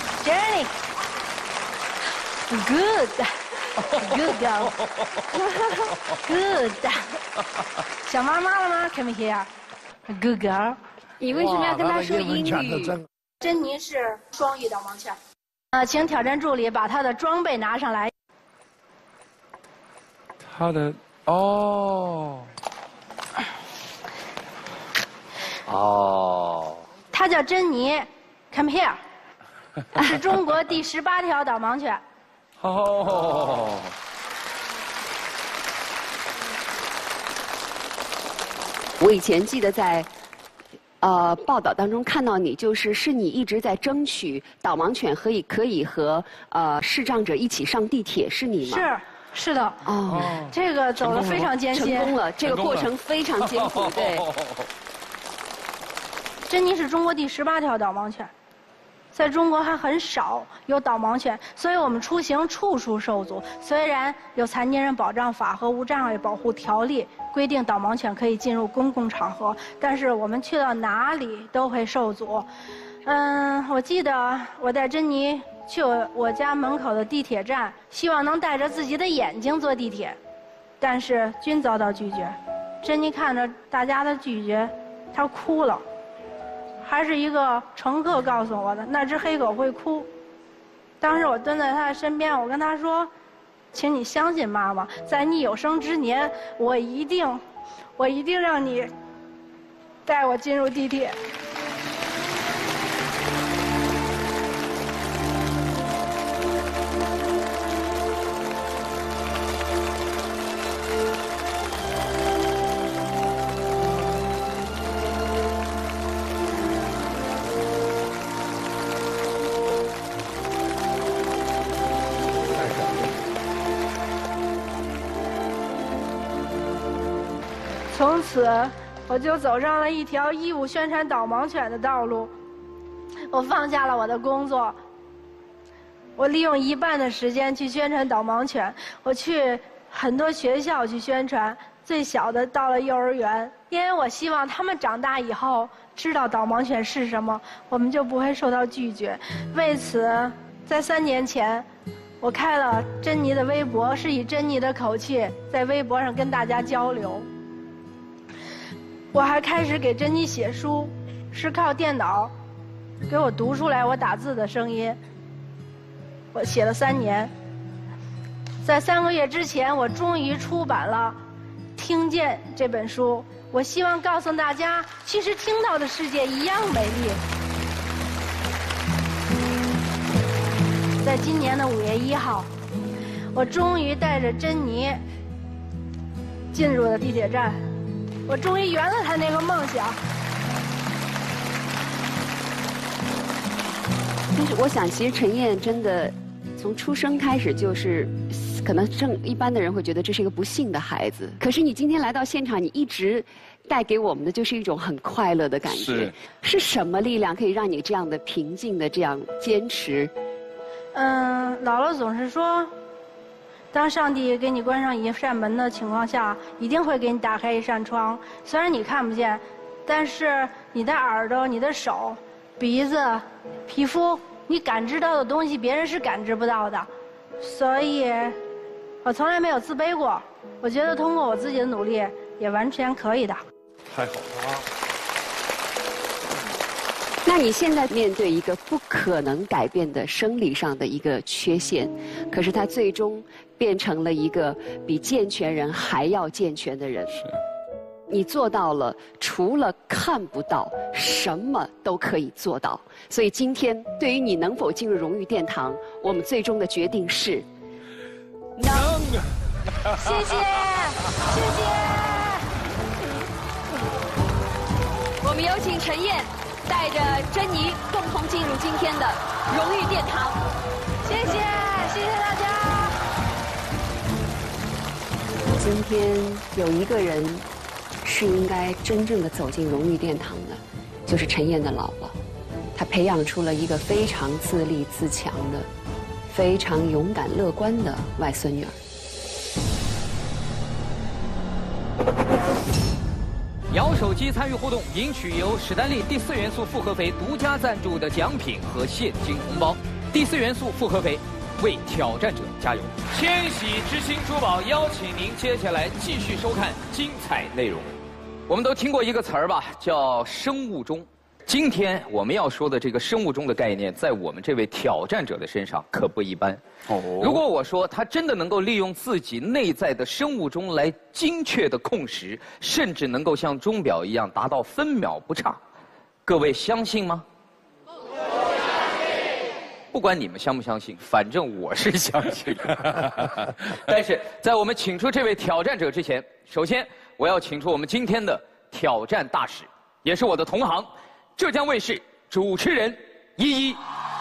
Jenny，Good。Good girl. Good. 想妈妈了吗 ？Come here. Good girl. 你为什么要跟他说英语？ 珍妮是双语导盲犬。呃，请挑战助理把他的装备拿上来。 他的哦哦， 他叫珍妮 ，Come here. 是中国第十八条导盲犬。哦， 我以前记得在，呃，报道当中看到你，就是是你一直在争取导盲犬可以可以和呃视障者一起上地铁，是你吗？ 是，是的。哦，这个走得非常艰辛。 成功了，这个过程非常艰苦，对。 珍妮是中国第十八条导盲犬。在中国还很少有导盲犬，所以我们出行处处受阻。虽然有残疾人保障法和无障碍保护条例规定导盲犬可以进入公共场合，但是我们去到哪里都会受阻。嗯，我记得我带珍妮去我我家门口的地铁站，希望能带着自己的眼睛坐地铁，但是均遭到拒绝。珍妮看着大家的拒绝，她哭了。还是一个乘客告诉我的，那只黑狗会哭。当时我蹲在他的身边，我跟他说：“请你相信妈妈，在你有生之年，我一定，我一定让你带我进入地铁。”从此，我就走上了一条义务宣传导盲犬的道路。我放下了我的工作，我利用一半的时间去宣传导盲犬。我去很多学校去宣传，最小的到了幼儿园，因为我希望他们长大以后知道导盲犬是什么，我们就不会受到拒绝。为此，在三年前，我开了珍妮的微博，是以珍妮的口气在微博上跟大家交流。我还开始给珍妮写书，是靠电脑给我读出来我打字的声音。我写了三年， 在三个月之前，我终于出版了《听见》这本书。我希望告诉大家，其实听到的世界一样美丽。在今年的五月一号，我终于带着珍妮进入了地铁站，我终于圆了她那个梦想。 就是我想，其实陈燕真的从出生开始就是，可能正一般的人会觉得这是一个不幸的孩子。可是你今天来到现场，你一直带给我们的就是一种很快乐的感觉。 是。 是什么力量可以让你这样的平静的这样坚持？ 嗯，姥姥总是说，当上帝给你关上一扇门的情况下，一定会给你打开一扇窗。虽然你看不见，但是你的耳朵、你的手、鼻子、皮肤，你感知到的东西，别人是感知不到的。所以，我从来没有自卑过。我觉得通过我自己的努力，也完全可以的。 太好了。 那你现在面对一个不可能改变的生理上的一个缺陷，可是他最终变成了一个比健全人还要健全的人。 是。 你做到了，除了看不到，什么都可以做到。所以今天，对于你能否进入荣誉殿堂，我们最终的决定是能。 谢谢，谢谢。 我们有请陈燕带着珍妮共同进入今天的荣誉殿堂。 谢谢，谢谢大家。 今天有一个人是应该真正的走进荣誉殿堂的，就是陈燕的姥姥。她培养出了一个非常自立自强的、非常勇敢乐观的外孙女儿。 摇手机参与互动，赢取由史丹利第四元素复合肥独家赞助的奖品和现金红包。第四元素复合肥，为挑战者加油！千禧之星珠宝邀请您接下来继续收看精彩内容。我们都听过一个词儿吧，叫生物钟。今天我们要说的这个生物钟的概念，在我们这位挑战者的身上可不一般。哦，如果我说他真的能够利用自己内在的生物钟来精确的控时，甚至能够像钟表一样达到分秒不差，各位相信吗？不相信。不管你们相不相信，反正我是相信。但是在我们请出这位挑战者之前，首先我要请出我们今天的挑战大使，也是我的同行。浙江卫视主持人依依。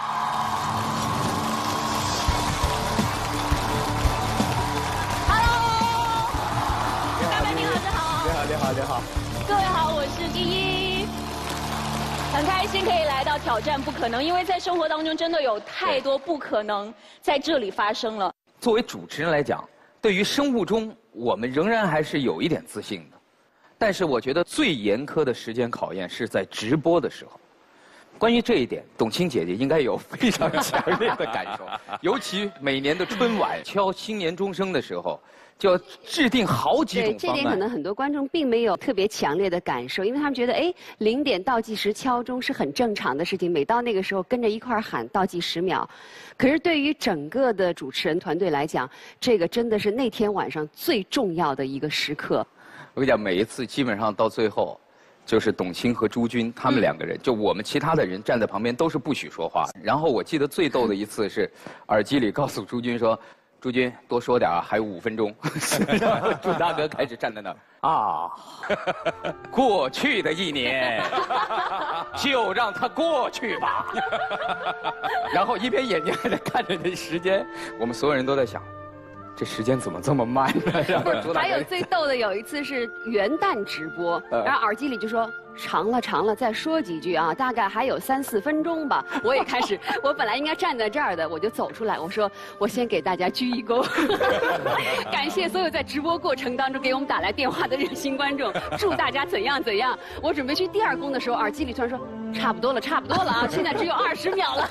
Hello， 大白你好，你好。 你好，你好，你好。 各位好，我是依依，很开心可以来到挑战不可能，因为在生活当中真的有太多不可能在这里发生了。 作为主持人来讲，对于生物钟，我们仍然还是有一点自信的。但是我觉得最严苛的时间考验是在直播的时候。关于这一点，董卿姐姐应该有非常强烈的感受。尤其每年的春晚敲新年钟声的时候，就要制定好几种方案。 对，这点可能很多观众并没有特别强烈的感受，因为他们觉得，哎，零点倒计时敲钟是很正常的事情，每到那个时候跟着一块儿喊倒计十秒。可是对于整个的主持人团队来讲，这个真的是那天晚上最重要的一个时刻。 我跟你讲，每一次基本上到最后，就是董卿和朱军他们两个人，嗯、就我们其他的人站在旁边都是不许说话。然后我记得最逗的一次是，耳机里告诉朱军说：“朱军多说点啊，还有五分钟。”然后朱大哥开始站在那儿啊，过去的一年就让它过去吧。然后一边眼睛还在看着那时间，我们所有人都在想。这时间怎么这么慢呢？ 还有最逗的有一次是元旦直播，然后耳机里就说长了长了，再说几句啊，大概还有三四分钟吧。我也开始，我本来应该站在这儿的，我就走出来，我说我先给大家鞠一躬，感谢所有在直播过程当中给我们打来电话的热心观众，祝大家怎样怎样。我准备去第二躬的时候，耳机里突然说差不多了，差不多了啊，现在只有二十秒了。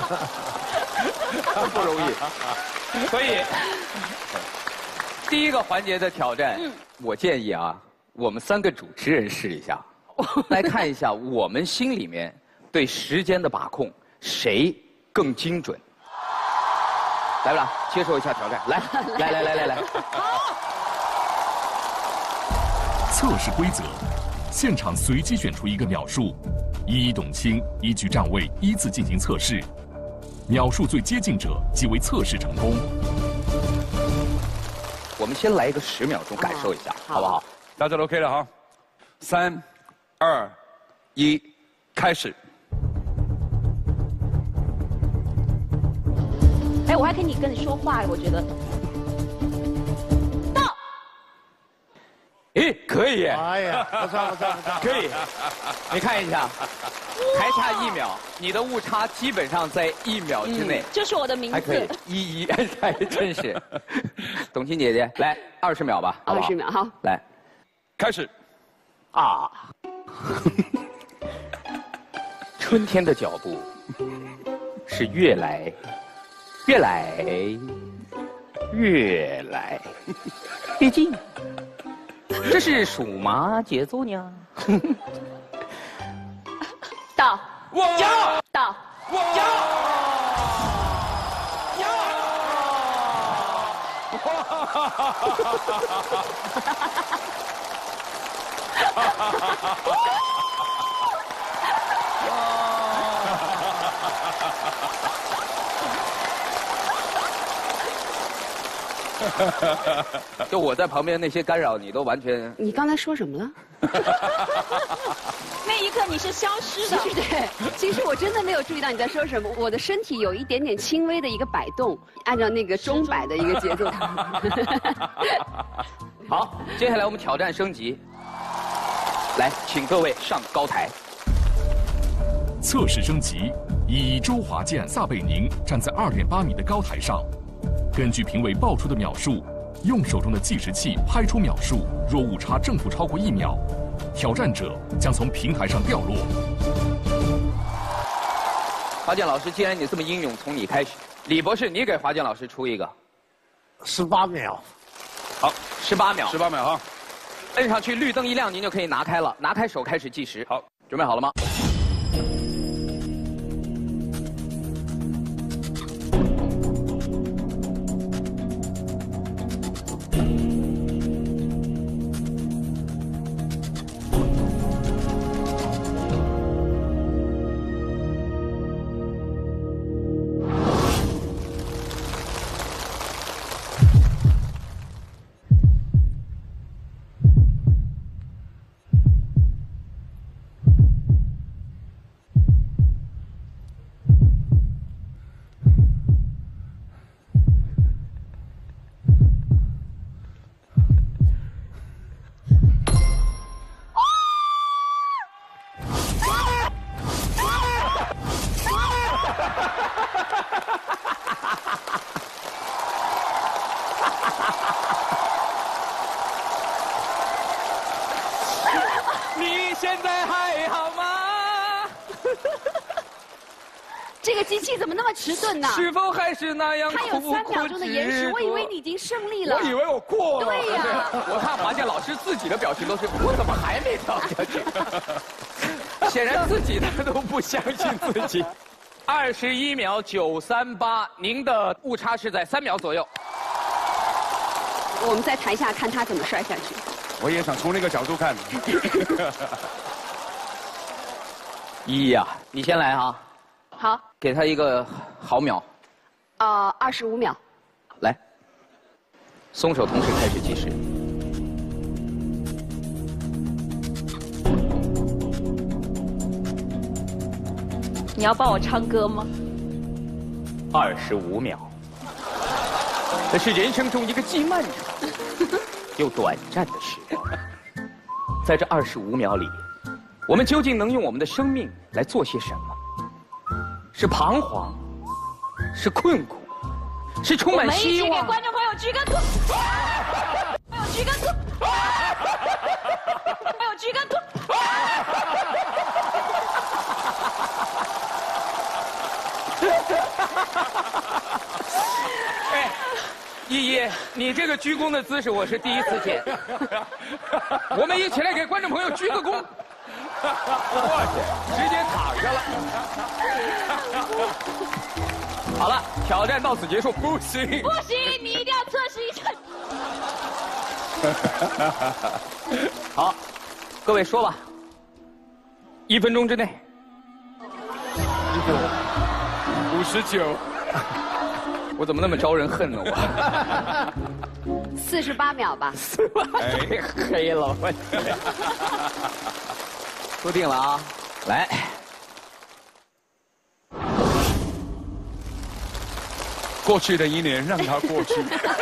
不容易，所以。第一个环节的挑战，嗯、我建议啊，我们三个主持人试一下，来看一下我们心里面对时间的把控谁更精准。 来不来？接受一下挑战，来，来来来来来。 好。 测试规则：现场随机选出一个秒数，一一董卿依据站位依次进行测试，秒数最接近者即为测试成功。 我们先来一个十秒钟，感受一下，好不好？ 大家都 OK 了哈，三、二、一，开始。 哎，我还可以跟你说话，我觉得。到。 诶，可以。 哎呀，不错不错不错， 可以。你看一下，还差一秒，你的误差基本上在一秒之内。 这是我的名字。 还可以，一一，还真是。董卿姐姐，来二十秒吧，好不好？ 二十秒，好， 来， 开始。 啊！春天的脚步是越来。越来越来越近，这是属马节奏呢。 到， 呀， 到， 呀，呀！就我在旁边那些干扰，你都完全…… 你刚才说什么了？ 那一刻你是消失的。 其实对，其实我真的没有注意到你在说什么。我的身体有一点点轻微的一个摆动，按照那个钟摆的一个节奏。 好，接下来我们挑战升级，来，请各位上高台。 测试升级，以周华健、撒贝宁站在二点八米的高台上。根据评委报出的秒数，用手中的计时器拍出秒数，若误差正负超过一秒，挑战者将从平台上掉落。 华健老师，既然你这么英勇，从你开始。李博士，你给华健老师出一个。 十八秒。 好，十八秒。 十八秒哈。 摁上去，绿灯一亮，您就可以拿开了。拿开手开始计时。好，准备好了吗？你现在还好吗？ 这个机器怎么那么迟钝呢？ 是否还是那样？ 它有三秒钟的延时，我以为你已经胜利了。 我以为我过了。 对呀。 我看华健老师自己的表情都是，我怎么还没跳下去？显然自己他都不相信自己。二十一秒九三八，您的误差是在三秒左右。 我们在台下看他怎么摔下去。 我也想从那个角度看。 一呀，你先来啊。 好。 给他一个毫秒。 呃，二十五秒。 来。松手，同时开始计时。 你要帮我唱歌吗？ 二十五秒。这是人生中一个既漫长又短暂的时光。在这二十五秒里，我们究竟能用我们的生命来做些什么？是彷徨，是困苦，是充满希望。 我们一起给观众朋友鞠个躬，朋友鞠个躬，朋友鞠个躬。 哎，依依，你这个鞠躬的姿势我是第一次见。我们一起来给观众朋友鞠个躬。 过去，直接躺下了。好了，挑战到此结束。不行， 不行，你一定要测试一下。 好，各位说吧，一分钟之内。五十九。我怎么那么招人恨呢？我。 四十八秒吧。 哎，黑了我。说定了啊，来。 过去的一年让它过去。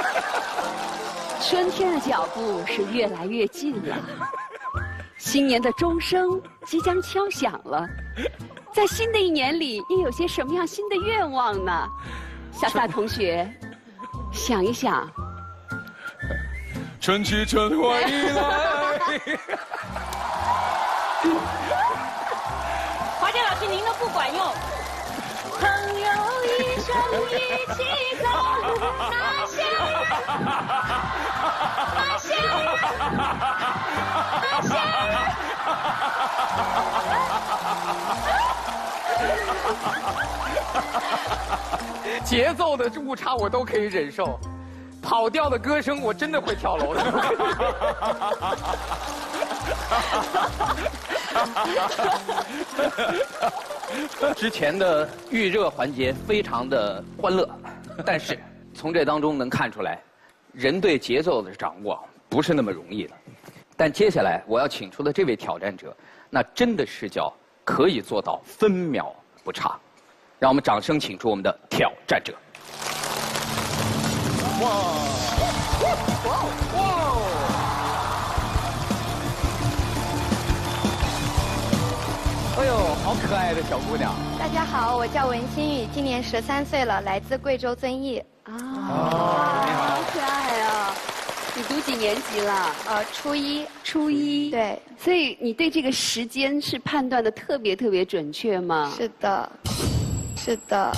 春天的脚步是越来越近了，新年的钟声即将敲响了。在新的一年里，又有些什么样新的愿望呢？小撒同学，想一想。 春去春回来。 华健老师，您的不管用。朋友一生一起走，那些人，那些人，那些人。节奏的误差我都可以忍受，跑调的歌声我真的会跳楼的。之前的预热环节非常的欢乐，但是从这当中能看出来，人对节奏的掌握不是那么容易的。但接下来我要请出的这位挑战者，那真的是叫可以做到分秒不差。让我们掌声请出我们的挑战者。哇！哇！哇！哎呦，好可爱的小姑娘！ 大家好，我叫文心雨，今年十三岁了，来自贵州遵义。 啊，好可爱啊！你读几年级了？ 呃，初一。 初一。 对。 所以你对这个时间是判断的特别特别准确吗？ 是的，是的。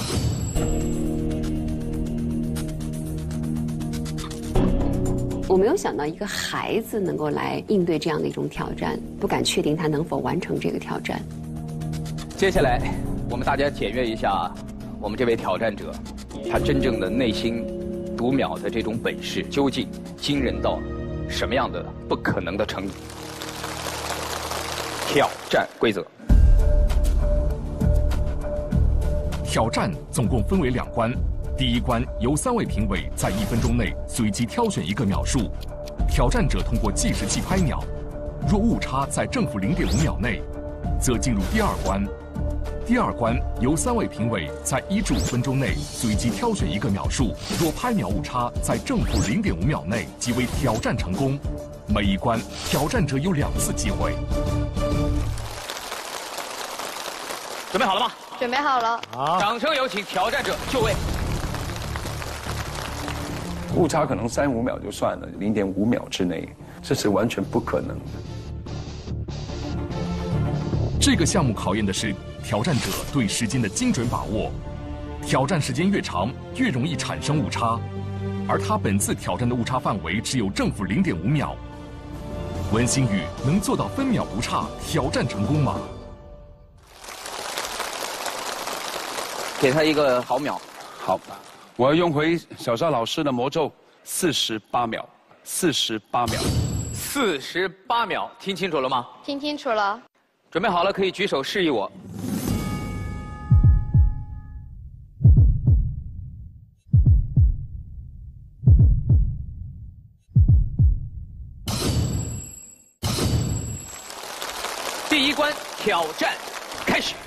我没有想到一个孩子能够来应对这样的一种挑战，不敢确定他能否完成这个挑战。 接下来，我们大家检阅一下我们这位挑战者，他真正的内心读秒的这种本事究竟惊人到什么样的不可能的程度。挑战规则： 挑战总共分为两关。第一关由三位评委在一分钟内随机挑选一个秒数，挑战者通过计时器拍秒，若误差在正负零点五秒内，则进入第二关。第二关由三位评委在一至五分钟内随机挑选一个秒数，若拍秒误差在正负零点五秒内，即为挑战成功。每一关挑战者有两次机会。 准备好了吗？ 准备好了。 好，掌声有请挑战者就位。 误差可能三五秒就算了，零点五秒之内，这是完全不可能的。 这个项目考验的是挑战者对时间的精准把握，挑战时间越长，越容易产生误差，而他本次挑战的误差范围只有正负零点五秒。文心雨能做到分秒不差，挑战成功吗？ 给他一个毫秒。 好。我要用回小邵老师的魔咒，四十八秒，四十八秒， 四十八秒，听清楚了吗？ 听清楚了。 准备好了，可以举手示意我。第一关挑战开始。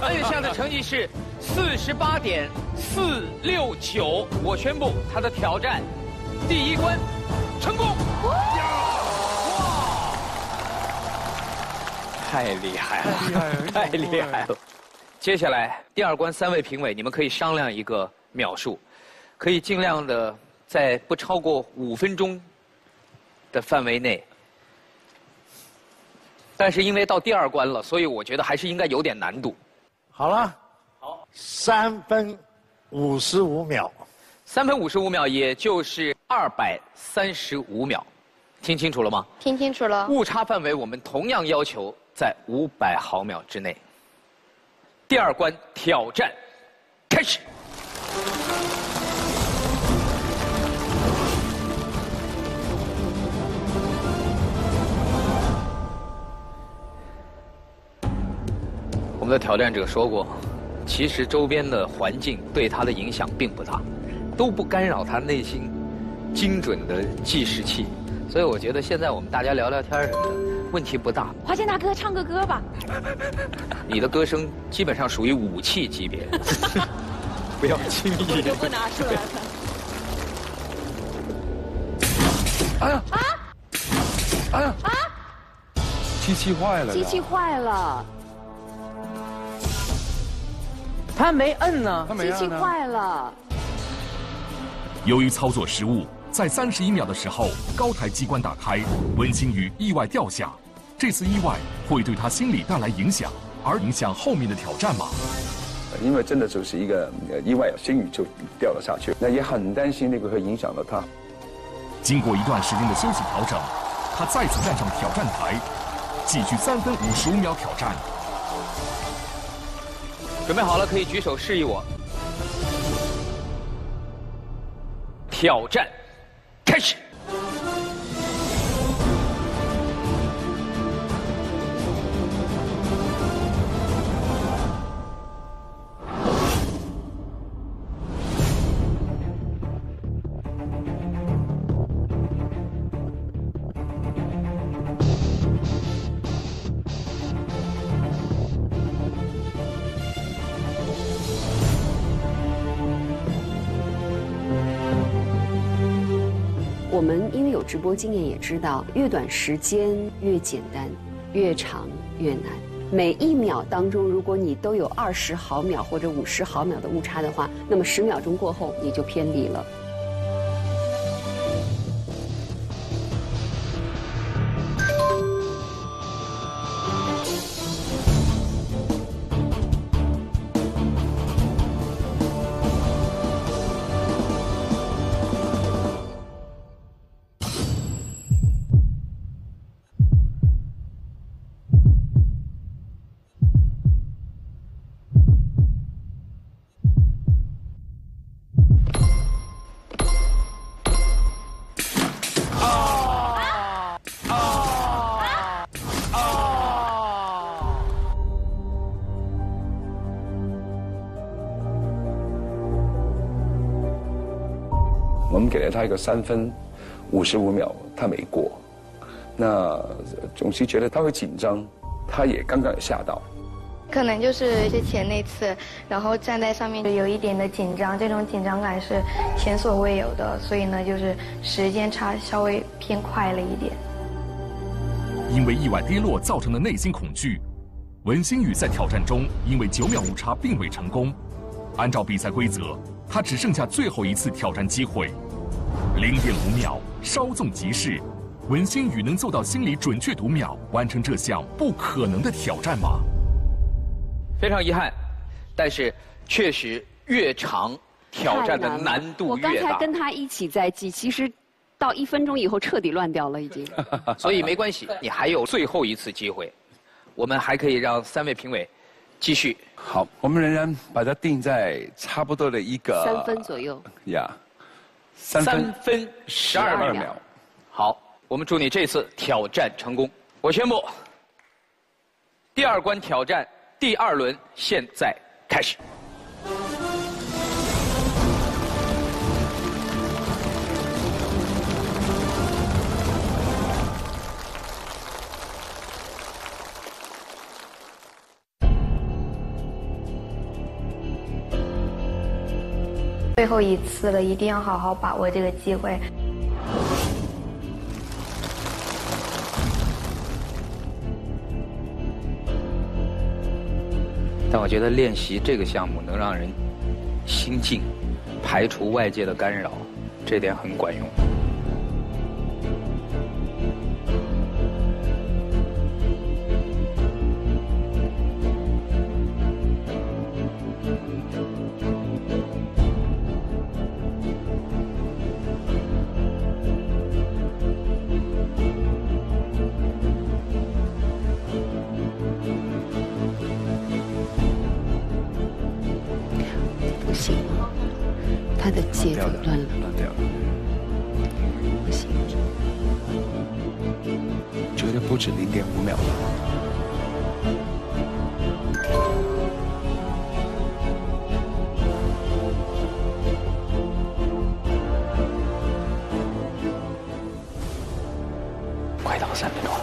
恩项的成绩是四十八点四六九，我宣布他的挑战第一关成功。哇！太厉害了，太厉害了！接下来第二关，三位评委，你们可以商量一个秒数，可以尽量的在不超过五分钟的范围内。但是因为到第二关了，所以我觉得还是应该有点难度。 好了，好，三分五十五秒， 三分五十五秒，也就是二百三十五秒，听清楚了吗？ 听清楚了。 误差范围我们同样要求在五百毫秒之内。第二关挑战开始。我们的挑战者说过，其实周边的环境对他的影响并不大，都不干扰他内心精准的计时器，所以我觉得现在我们大家聊聊天什么的，问题不大。 华健大哥唱个歌吧。 你的歌声基本上属于武器级别，不要轻易。 我就不拿出来了。 哎呀！ 啊！ 哎呀！啊！机器坏了。 机器坏了。 他没摁呢， 机器坏了。 由于操作失误，在三十一秒的时候，高台机关打开，文星宇意外掉下。这次意外会对他心理带来影响，而影响后面的挑战吗？ 因为真的就是一个意外，星宇就掉了下去，那也很担心那个会影响到他。 经过一段时间的休息调整，他再次站上挑战台，继续三分五十五秒挑战。 准备好了，可以举手示意我。挑战开始。 我们因为有直播经验，也知道越短时间越简单，越长越难。每一秒当中，如果你都有二十毫秒或者五十毫秒的误差的话，那么十秒钟过后你就偏离了。 我们给了他一个三分五十五秒，他没过，那总是觉得他会紧张，他也刚刚有吓到。 可能就是之前那次，然后站在上面就有一点的紧张，这种紧张感是前所未有的，所以呢，就是时间差稍微偏快了一点。 因为意外跌落造成的内心恐惧，文星宇在挑战中因为九秒误差并未成功。按照比赛规则，他只剩下最后一次挑战机会，零点五秒，稍纵即逝。文星宇能做到心理准确读秒，完成这项不可能的挑战吗？ 非常遗憾，但是确实越长挑战的难度越大。 我刚才跟他一起在记，其实到一分钟以后彻底乱掉了已经。 所以没关系，你还有最后一次机会，我们还可以让三位评委继续。 好，我们仍然把它定在差不多的一个三分左右。 呀， 三分十二秒。好，我们祝你这次挑战成功。我宣布，第二关挑战第二轮现在开始。 最后一次了，一定要好好把握这个机会。 但我觉得练习这个项目能让人心静，排除外界的干扰，这点很管用。 不行，他的节奏乱了， 乱掉了， 不行， 绝对不止零点五秒。 快到三分钟了。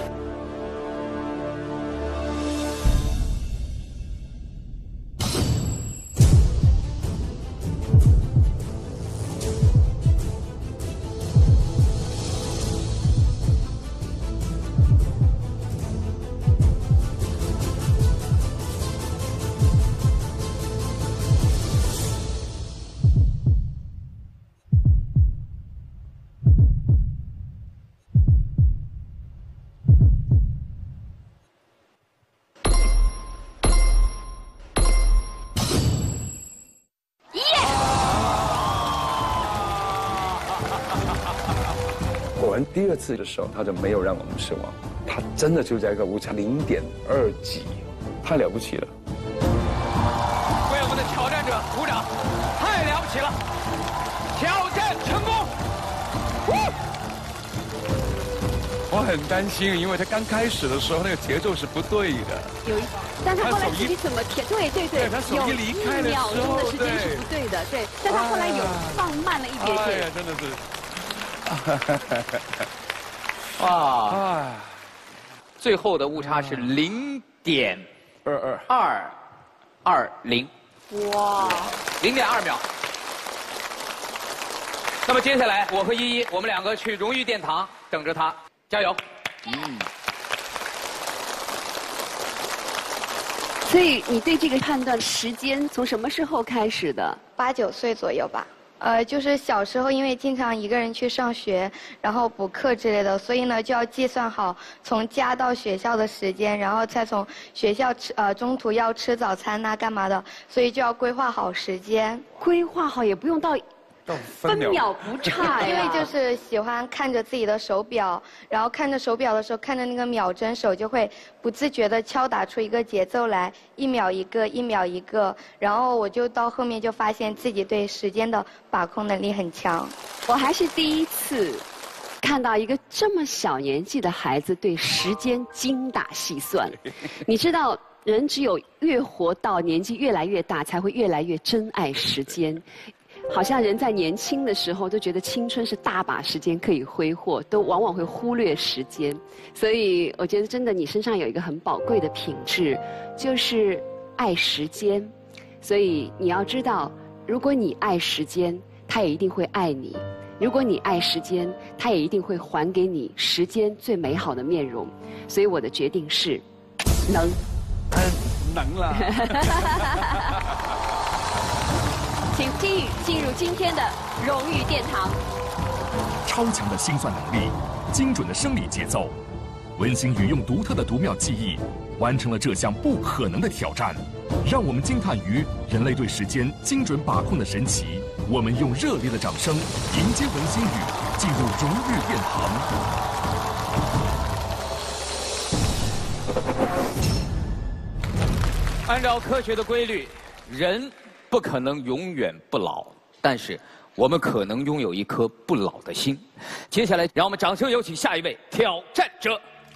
玩第二次的时候，他就没有让我们失望，他真的就在一个误差零点二几，太了不起了。 为我们的挑战者鼓掌，太了不起了，挑战成功！ 我很担心，因为他刚开始的时候那个节奏是不对的。 有一，但他后来自己怎么调？对对对， 他手一离开的时候， 有一秒钟的时间是不对的，对。但他后来有放慢了一点点。 哎呀，真的是。 哇！最后的误差是零点二二二二零。 哇！ 零点二秒。那么接下来，我和依依，我们两个去荣誉殿堂等着他，加油！嗯。 所以你对这个判断时间从什么时候开始的？ 八九岁左右吧。呃，就是小时候因为经常一个人去上学，然后补课之类的，所以呢就要计算好从家到学校的时间，然后再从学校吃呃中途要吃早餐呐、干嘛的，所以就要规划好时间。 规划好也不用到。分秒不差呀， 因为就是喜欢看着自己的手表，然后看着手表的时候，看着那个秒针，手就会不自觉地敲打出一个节奏来，一秒一个，一秒一个。然后我就到后面就发现自己对时间的把控能力很强。 我还是第一次看到一个这么小年纪的孩子对时间精打细算。你知道，人只有越活到年纪越来越大，才会越来越珍爱时间。好像人在年轻的时候都觉得青春是大把时间可以挥霍，都往往会忽略时间。所以我觉得真的你身上有一个很宝贵的品质，就是爱时间。所以你要知道，如果你爱时间，他也一定会爱你；如果你爱时间，他也一定会还给你时间最美好的面容。所以我的决定是，能。 能了。 请金宇进入今天的荣誉殿堂。 超强的心算能力，精准的生理节奏，文心宇用独特的读秒记忆，完成了这项不可能的挑战。让我们惊叹于人类对时间精准把控的神奇。我们用热烈的掌声迎接文心宇进入荣誉殿堂。 按照科学的规律，人不可能永远不老，但是我们可能拥有一颗不老的心。接下来，让我们掌声有请下一位挑战者。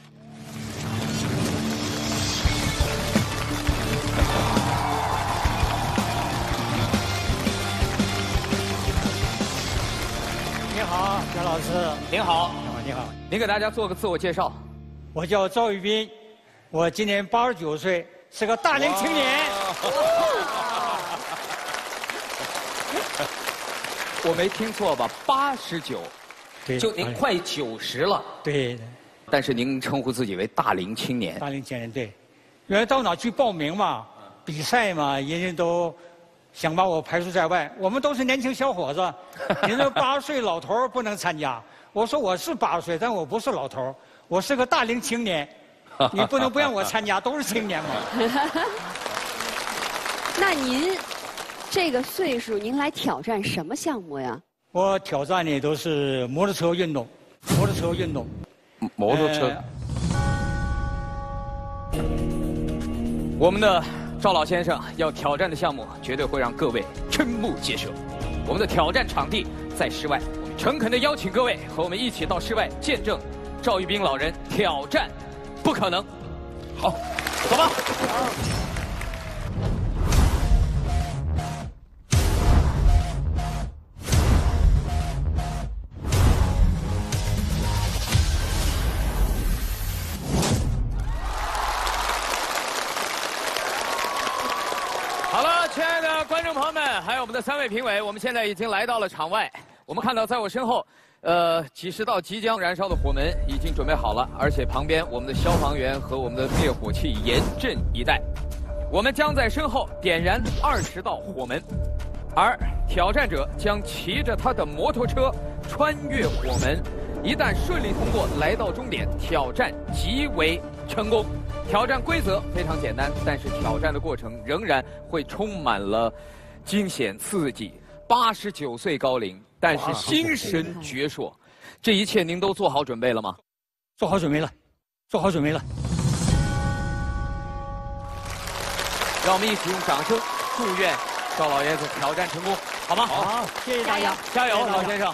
你好，张老师。 您好。 你好，你好。 您给大家做个自我介绍。 我叫赵玉斌，我今年八十九岁，是个大龄青年。 我没听错吧？八十九，就您快九十了。 对。 但是您称呼自己为大龄青年。 大龄青年，对。原来到哪去报名嘛，比赛嘛，人人都想把我排除在外。我们都是年轻小伙子，您说八十岁老头儿不能参加。我说我是八十岁，但我不是老头儿，我是个大龄青年。你不能不让我参加，都是青年嘛。 那您这个岁数，您来挑战什么项目呀？ 我挑战的都是摩托车运动，摩托车运动。 摩托车。 呃、我们的赵老先生要挑战的项目，绝对会让各位瞠目结舌。我们的挑战场地在室外，我们诚恳地邀请各位和我们一起到室外见证赵玉斌老人挑战不可能。好，走吧。好了，亲爱的观众朋友们，还有我们的三位评委，我们现在已经来到了场外。我们看到，在我身后，呃，几十道即将燃烧的火门已经准备好了，而且旁边我们的消防员和我们的灭火器严阵以待。我们将在身后点燃二十道火门，而挑战者将骑着他的摩托车穿越火门。一旦顺利通过，来到终点，挑战极为成功。挑战规则非常简单，但是挑战的过程仍然会充满了惊险刺激。八十九岁高龄，但是精神矍铄。这一切您都做好准备了吗？ 做好准备了，做好准备了。 让我们一起用掌声祝愿赵老爷子挑战成功，好吗？ 好，谢谢大家， 加油，老先生。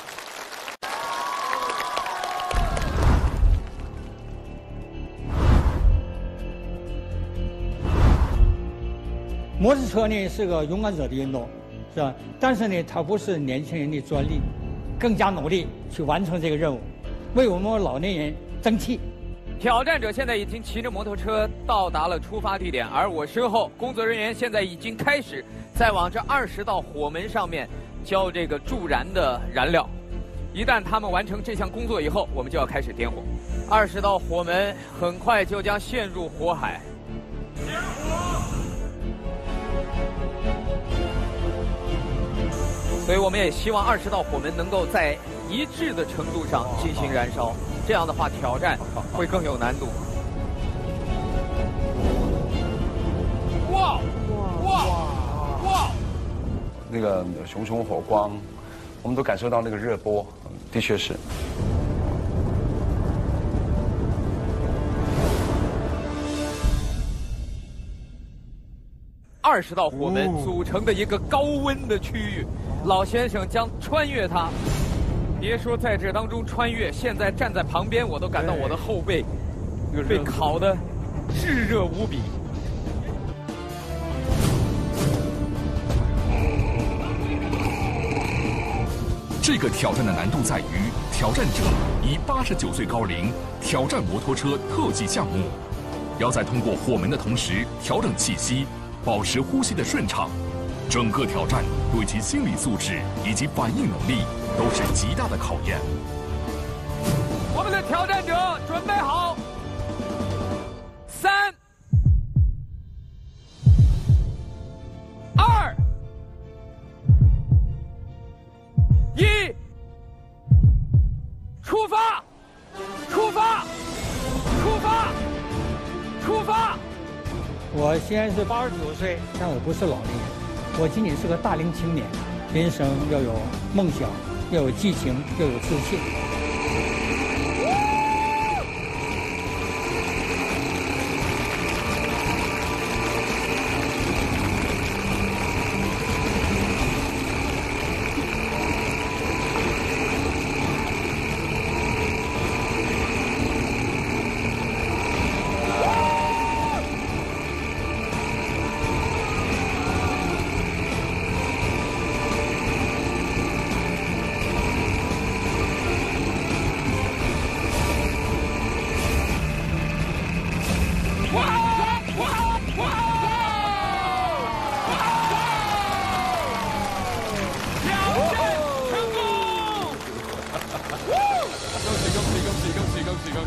摩托车呢是个勇敢者的运动，是吧？但是呢，它不是年轻人的专利，更加努力去完成这个任务，为我们老年人争气。 挑战者现在已经骑着摩托车到达了出发地点，而我身后工作人员现在已经开始在往这二十道火门上面浇这个助燃的燃料。一旦他们完成这项工作以后，我们就要开始点火。二十道火门很快就将陷入火海。点火！所以我们也希望二十道火门能够在一致的程度上进行燃烧，这样的话挑战会更有难度。哇哇哇！ 那个熊熊火光，我们都感受到那个热波，的确是。 二十道火门组成的一个高温的区域，老先生将穿越它。别说在这当中穿越，现在站在旁边，我都感到我的后背被烤得炙热无比。 这个挑战的难度在于，挑战者以八十九岁高龄挑战摩托车特技项目，要在通过火门的同时调整气息，保持呼吸的顺畅。整个挑战对其心理素质以及反应能力都是极大的考验。 我们的挑战者准备好，三、二、一，出发！出发！出发！出发！ 我虽然是八十九岁，但我不是老年人，我仅仅是个大龄青年。人生要有梦想，要有激情，要有自信。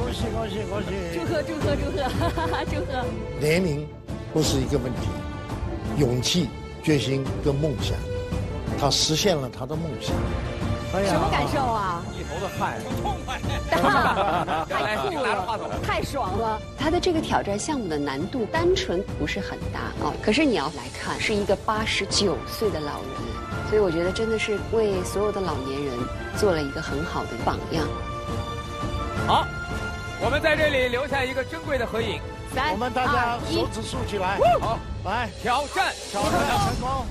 恭喜恭喜恭喜！ 祝贺祝贺祝贺，哈哈，祝贺！ 年龄不是一个问题，勇气、决心跟梦想，他实现了他的梦想。 哎呀，什么感受啊？ 一头的汗，痛快！ 太酷了，太爽了！ 他的这个挑战项目的难度单纯不是很大哦，可是你要来看，是一个八十九岁的老人，所以我觉得真的是为所有的老年人做了一个很好的榜样。 好，我们在这里留下一个珍贵的合影。 三， 我们大家手指竖起来，好，来挑战， 挑战成功。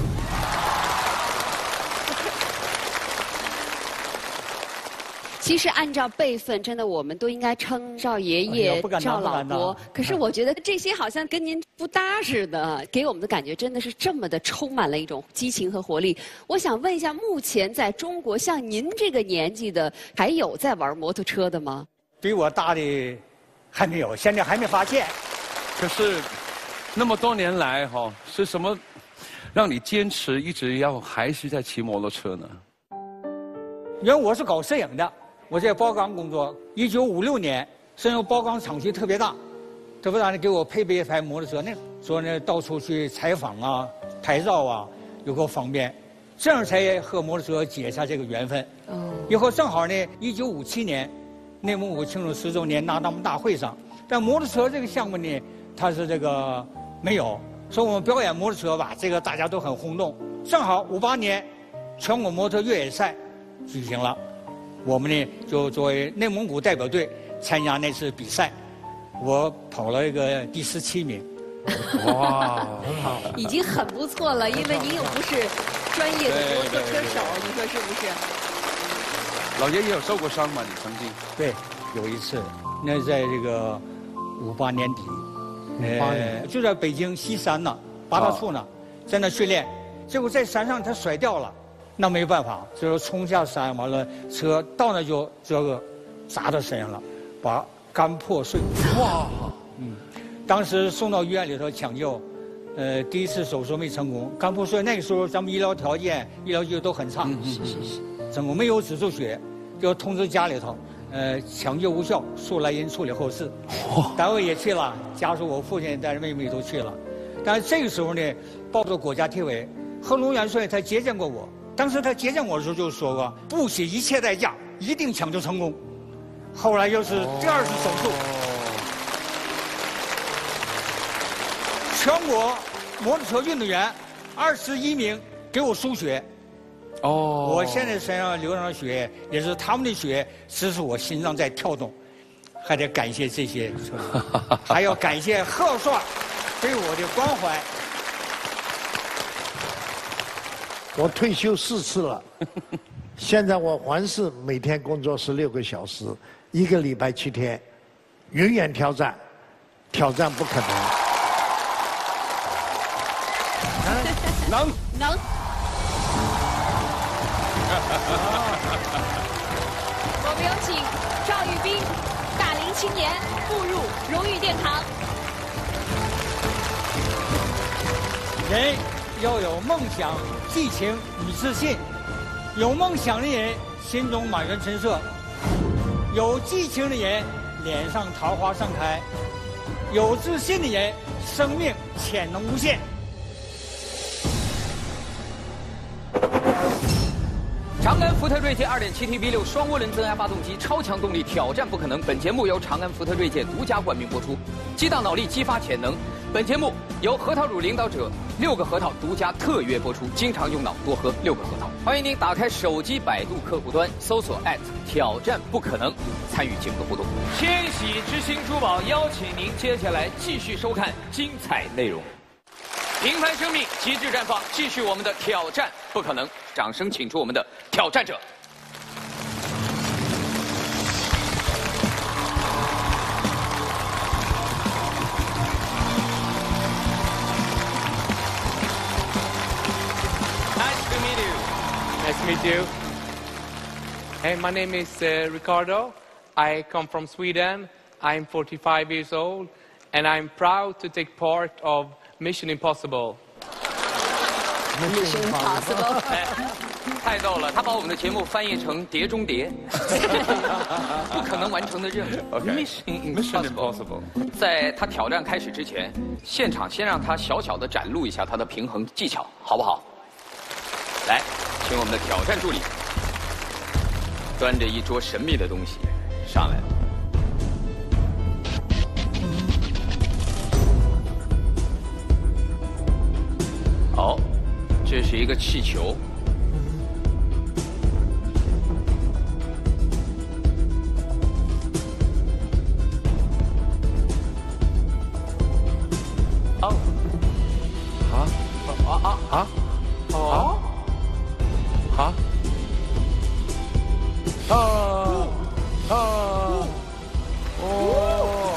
其实按照辈分，真的我们都应该称赵爷爷、赵老伯。可是我觉得这些好像跟您不搭似的，给我们的感觉真的是这么的充满了一种激情和活力。我想问一下，目前在中国像您这个年纪的，还有在玩摩托车的吗？ 比我大的还没有，现在还没发现。 可是那么多年来哈，是什么让你坚持一直要还是在骑摩托车呢？ 因为我是搞摄影的。我在宝钢工作，一九五六年，摄影宝钢厂区特别大，特别大呢，给我配备一台摩托车呢，说呢到处去采访啊、拍照啊，有个方便，这样才和摩托车结下这个缘分。哦。以后正好呢，一九五七年，内蒙古庆祝十周年那大大会上，但摩托车这个项目呢，它是这个没有，说我们表演摩托车吧，这个大家都很轰动。正好五八年，全国摩托越野赛举行了。我们呢，就作为内蒙古代表队参加那次比赛，我跑了一个第十七名。 哇，很好， 已经很不错了，因为您又不是专业的摩托车手，你说是不是？ 老爷爷有受过伤吗？你曾经？ 对，有一次，那在这个五八年底，呃，就在北京西山呢，八大处呢，在那训练，结果在山上他甩掉了。那没办法，就是冲下山，完了车到那就这个砸到身上了，把肝破碎。哇！嗯，当时送到医院里头抢救，呃，第一次手术没成功，肝破碎。那个时候咱们医疗条件、医疗技术都很差，是是是，成功没有止住血，就通知家里头，呃，抢救无效，速来人处理后事。单位也去了，家属我父亲带着妹妹都去了，但是这个时候呢，抱着国家体委，贺龙元帅他接见过我。当时他接见我的时候就说过，不惜一切代价，一定抢救成功。后来又是第二次手术，全国摩托车运动员二十一名给我输血。哦，我现在身上流上的血也是他们的血，支持我心脏在跳动。还得感谢这些，还要感谢贺帅对我的关怀。 我退休四次了，现在我还是每天工作十六个小时，一个礼拜七天，永远挑战，挑战不可能。 能能。 我们有请赵玉斌，大龄青年步入荣誉殿堂。 人要有梦想、激情与自信。有梦想的人心中满园春色，有激情的人脸上桃花盛开，有自信的人生命潜能无限。 长安福特锐界 二点七 T V 六 双涡轮增压发动机，超强动力，挑战不可能。本节目由长安福特锐界独家冠名播出。激荡脑力，激发潜能。本节目由核桃乳领导者六个核桃独家特约播出。经常用脑，多喝六个核桃。欢迎您打开手机百度客户端，搜索 at 挑战不可能，参与节目的互动。千禧之星珠宝邀请您接下来继续收看精彩内容。平凡生命，极致绽放，继续我们的挑战不可能。掌声请出我们的挑战者。Nice to meet you. Nice to meet you. Hey, my name is uh, Ricardo. I come from Sweden. I'm forty-five years old, and I'm proud to take part of Mission Impossible. Mission Impossible. 太逗了，他把我们的节目翻译成《碟中谍》，不可能完成的任务。 OK Mission Mission Impossible。 Impossible。 在他挑战开始之前，现场先让他小小的展露一下他的平衡技巧，好不好？来，请我们的挑战助理端着一桌神秘的东西上来了。好，这是一个气球。 哦，啊啊啊啊！哦，啊啊啊！哦。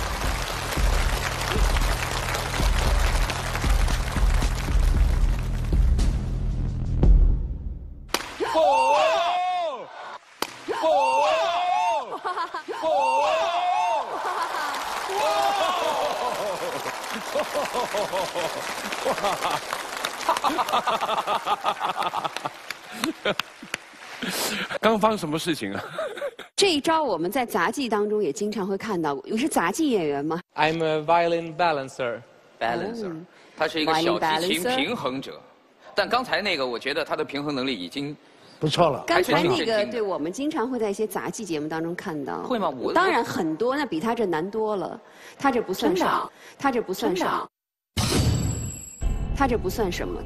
刚发生什么事情啊？ 这一招我们在杂技当中也经常会看到。你是杂技演员吗 I'm a violin balancer. Balancer， 他是一个小提琴平衡者。但刚才那个，我觉得他的平衡能力已经不错了。 刚才那个，对我们经常会在一些杂技节目当中看到。 会吗？我当然很多，那比他这难多了。他这不算少，他这不算少，他这不算什么。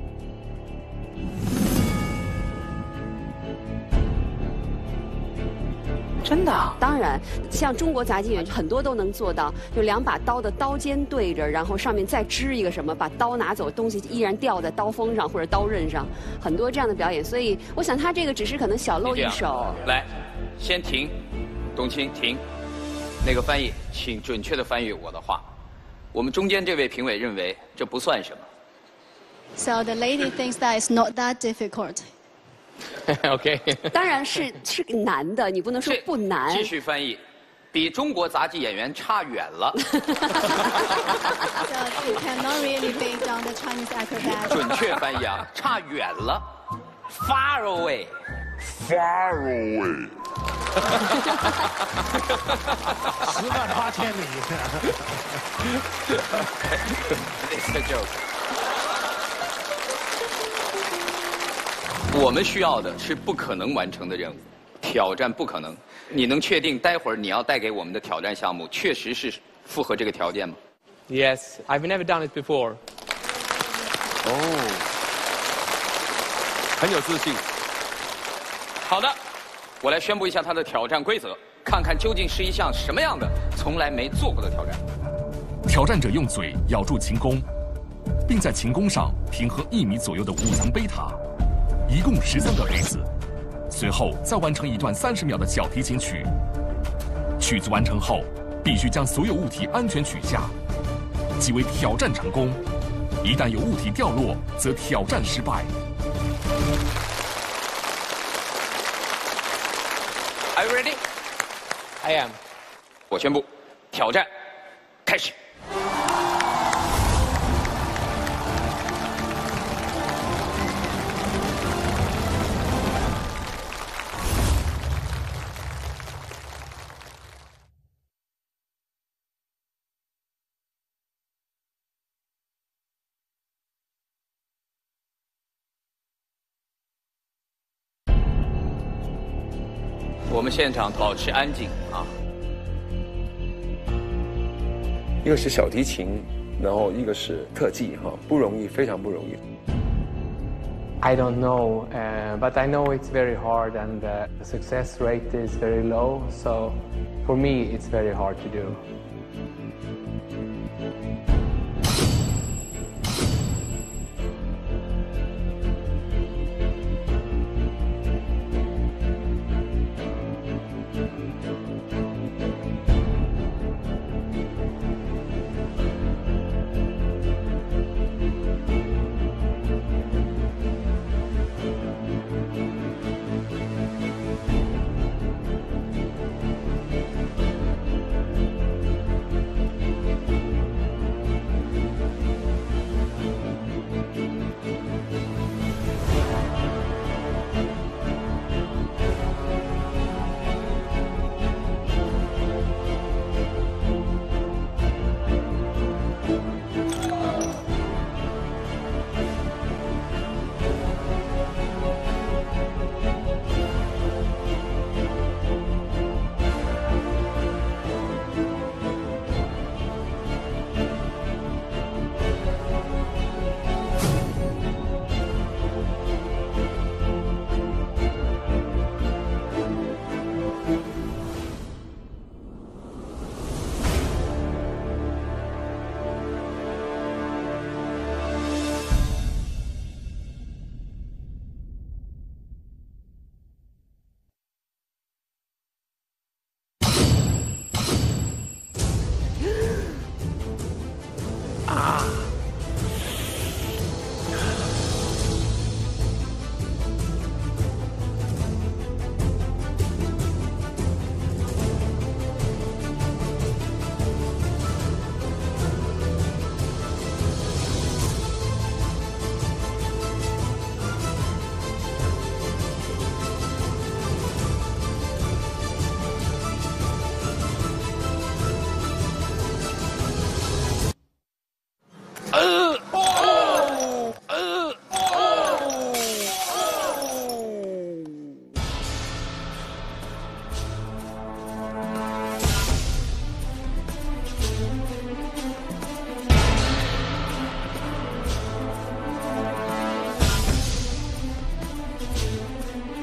真的、啊？ 当然，像中国杂技演员很多都能做到，就两把刀的刀尖对着，然后上面再支一个什么，把刀拿走，东西依然吊在刀锋上或者刀刃上，很多这样的表演。所以，我想他这个只是可能小露一手。 来，先停，董卿停。那个翻译，请准确的翻译我的话。我们中间这位评委认为这不算什么。 So the lady thinks that it's not that difficult. OK， 当然是是难的，你不能说不难。 继续翻译，比中国杂技演员差远了。 So you cannot really beat down the Chinese acrobats. 准确翻译啊，差远了 ，far away，far away。 十万八千里。 It's a joke。 我们需要的是不可能完成的任务，挑战不可能。你能确定待会儿你要带给我们的挑战项目确实是符合这个条件吗 Yes, I've never done it before. 哦，很有自信。 好的，我来宣布一下他的挑战规则，看看究竟是一项什么样的从来没做过的挑战。 挑战者用嘴咬住琴弓，并在琴弓上平衡一米左右的五层贝塔。 一共十三个杯子，随后再完成一段三十秒的小提琴曲。曲子完成后，必须将所有物体安全取下，即为挑战成功。一旦有物体掉落，则挑战失败。 Are you ready? I am. 我宣布，挑战开始。 我们现场保持安静啊！ 一个是小提琴，然后一个是特技哈，不容易，非常不容易。 I don't know, uh, but I know it's very hard and uh, the success rate is very low. So for me, it's very hard to do.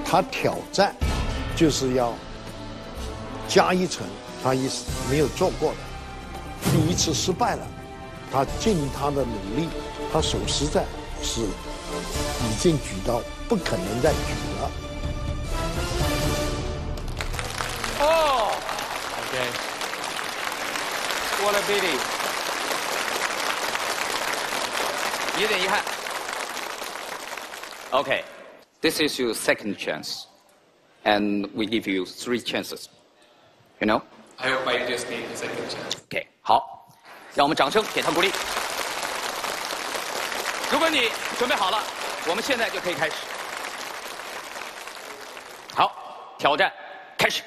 他挑战就是要加一层他一没有做过的。第一次失败了，他尽他的努力，他手实在是已经举到不可能再举了。 哦 ，OK， what a pity， 有点遗憾。Okay, this is your second chance, and we give you three chances. You know? I hope I just need a second chance. OK， 好，让我们掌声给他鼓励。如果你准备好了，我们现在就可以开始。好，挑战开始。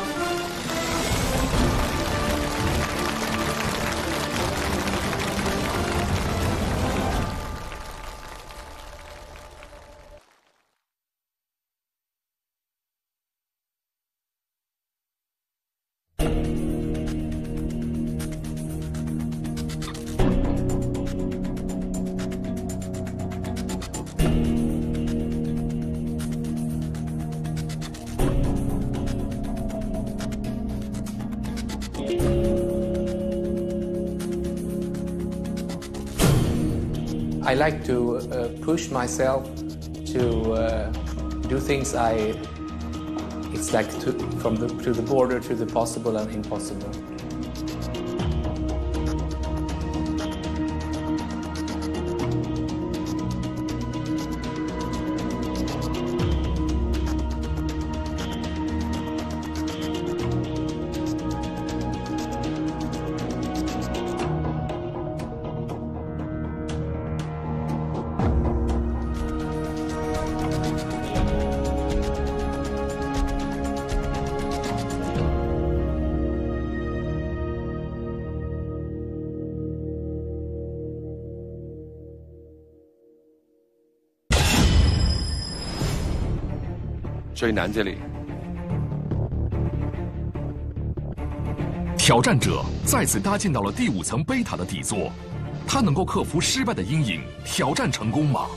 I like to uh, push myself to uh, do things I, it's like to, from the, to the border to the possible and impossible. 最难这里。 挑战者再次搭建到了第五层贝塔的底座，他能够克服失败的阴影，挑战成功吗？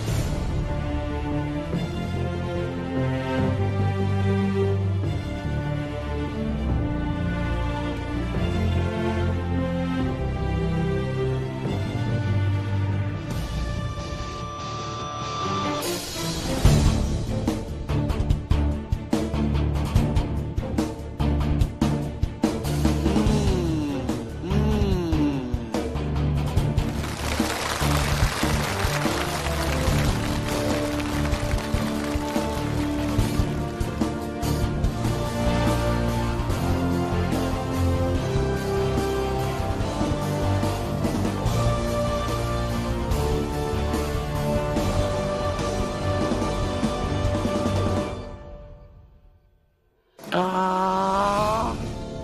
啊！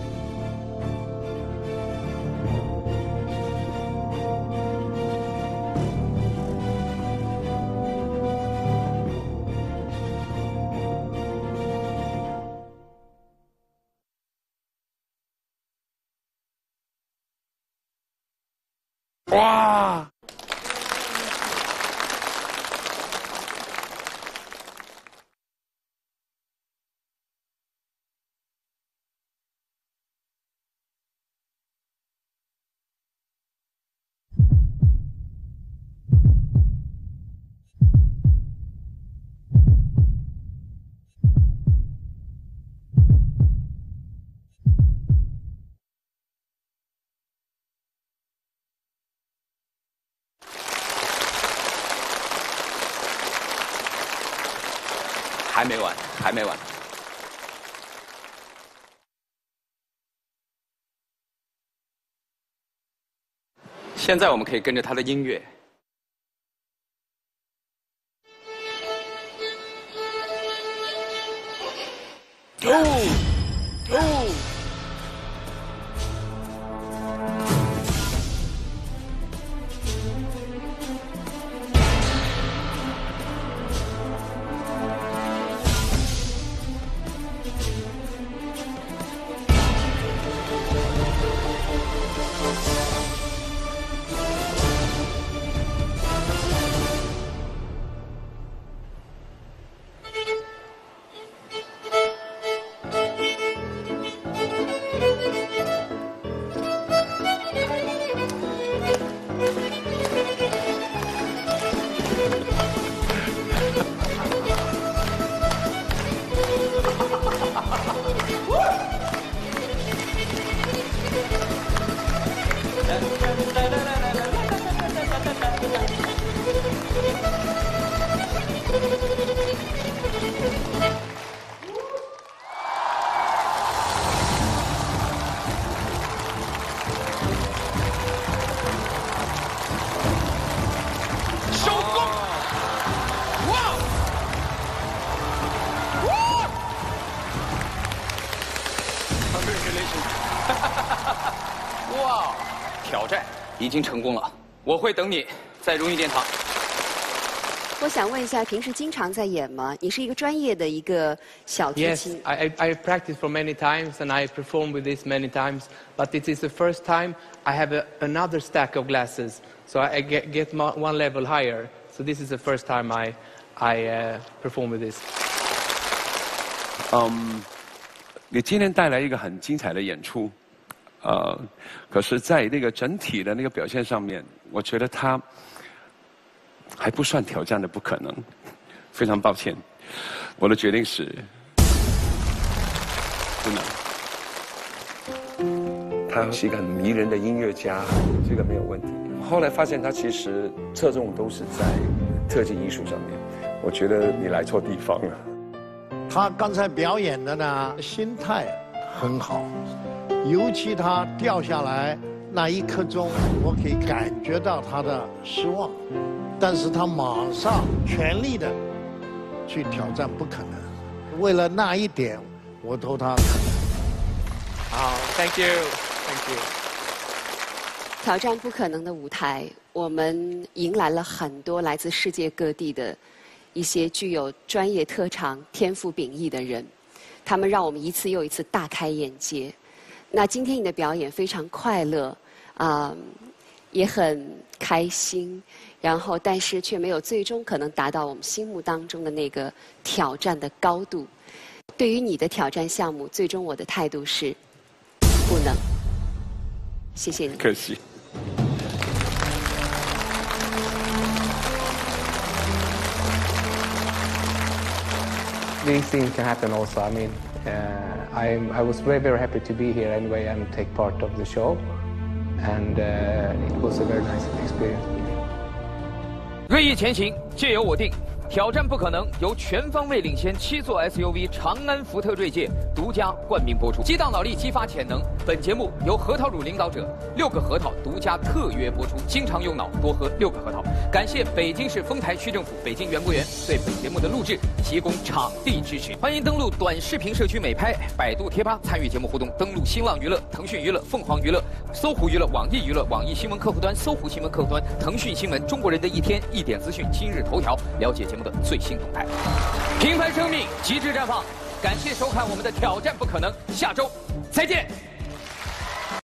哇！还没完，还没完。现在我们可以跟着他的音乐。哦哦。 心。哇，挑战已经成功了，我会等你在荣誉殿堂。 我想问一下，平时经常在演吗？你是一个专业的一个小提 Yes, 琴。 I, I, I've practiced for many times and I performed with this many times, but it is the first time I have a, another stack of glasses, so I get, get one level higher. So this is the first time I, I uh, perform with this. 嗯，你今天带来一个很精彩的演出，呃，可是，在那个整体的那个表现上面，我觉得他还不算挑战的不可能。非常抱歉，我的决定是不能。他是一个很迷人的音乐家，这个没有问题。后来发现他其实侧重都是在特技艺术上面，我觉得你来错地方了。 他刚才表演的呢，心态很好，尤其他掉下来那一刻钟，我可以感觉到他的失望，但是他马上全力的去挑战不可能，为了那一点，我投他可能。 好 ，Thank you，Thank you。 挑战不可能的舞台，我们迎来了很多来自世界各地的。 一些具有专业特长、天赋秉异的人，他们让我们一次又一次大开眼界。那今天你的表演非常快乐，啊、呃，也很开心，然后但是却没有最终可能达到我们心目当中的那个挑战的高度。对于你的挑战项目，最终我的态度是不能。谢谢你。 可惜。 These things can happen also. I mean, uh, I'm, I was very, very happy to be here anyway and take part of the show. And uh, it was a very nice experience. 锐意前行，皆由我定。挑战不可能由全方位领先七座 S U V 长安福特锐界独家冠名播出，激荡脑力，激发潜能。本节目由核桃乳领导者六个核桃独家特约播出，经常用脑，多喝六个核桃。感谢北京市丰台区政府北京园博园对本节目的录制提供场地支持。欢迎登录短视频社区美拍、百度贴吧参与节目互动，登录新浪娱乐、腾讯娱乐、凤凰娱乐、搜狐娱乐、网易娱乐、网易新闻客户端、搜狐新闻客户端、腾讯新闻、中国人的一天、一点资讯、今日头条，了解节目的最新动态。平凡生命，极致绽放。感谢收看我们的挑战不可能，下周再见。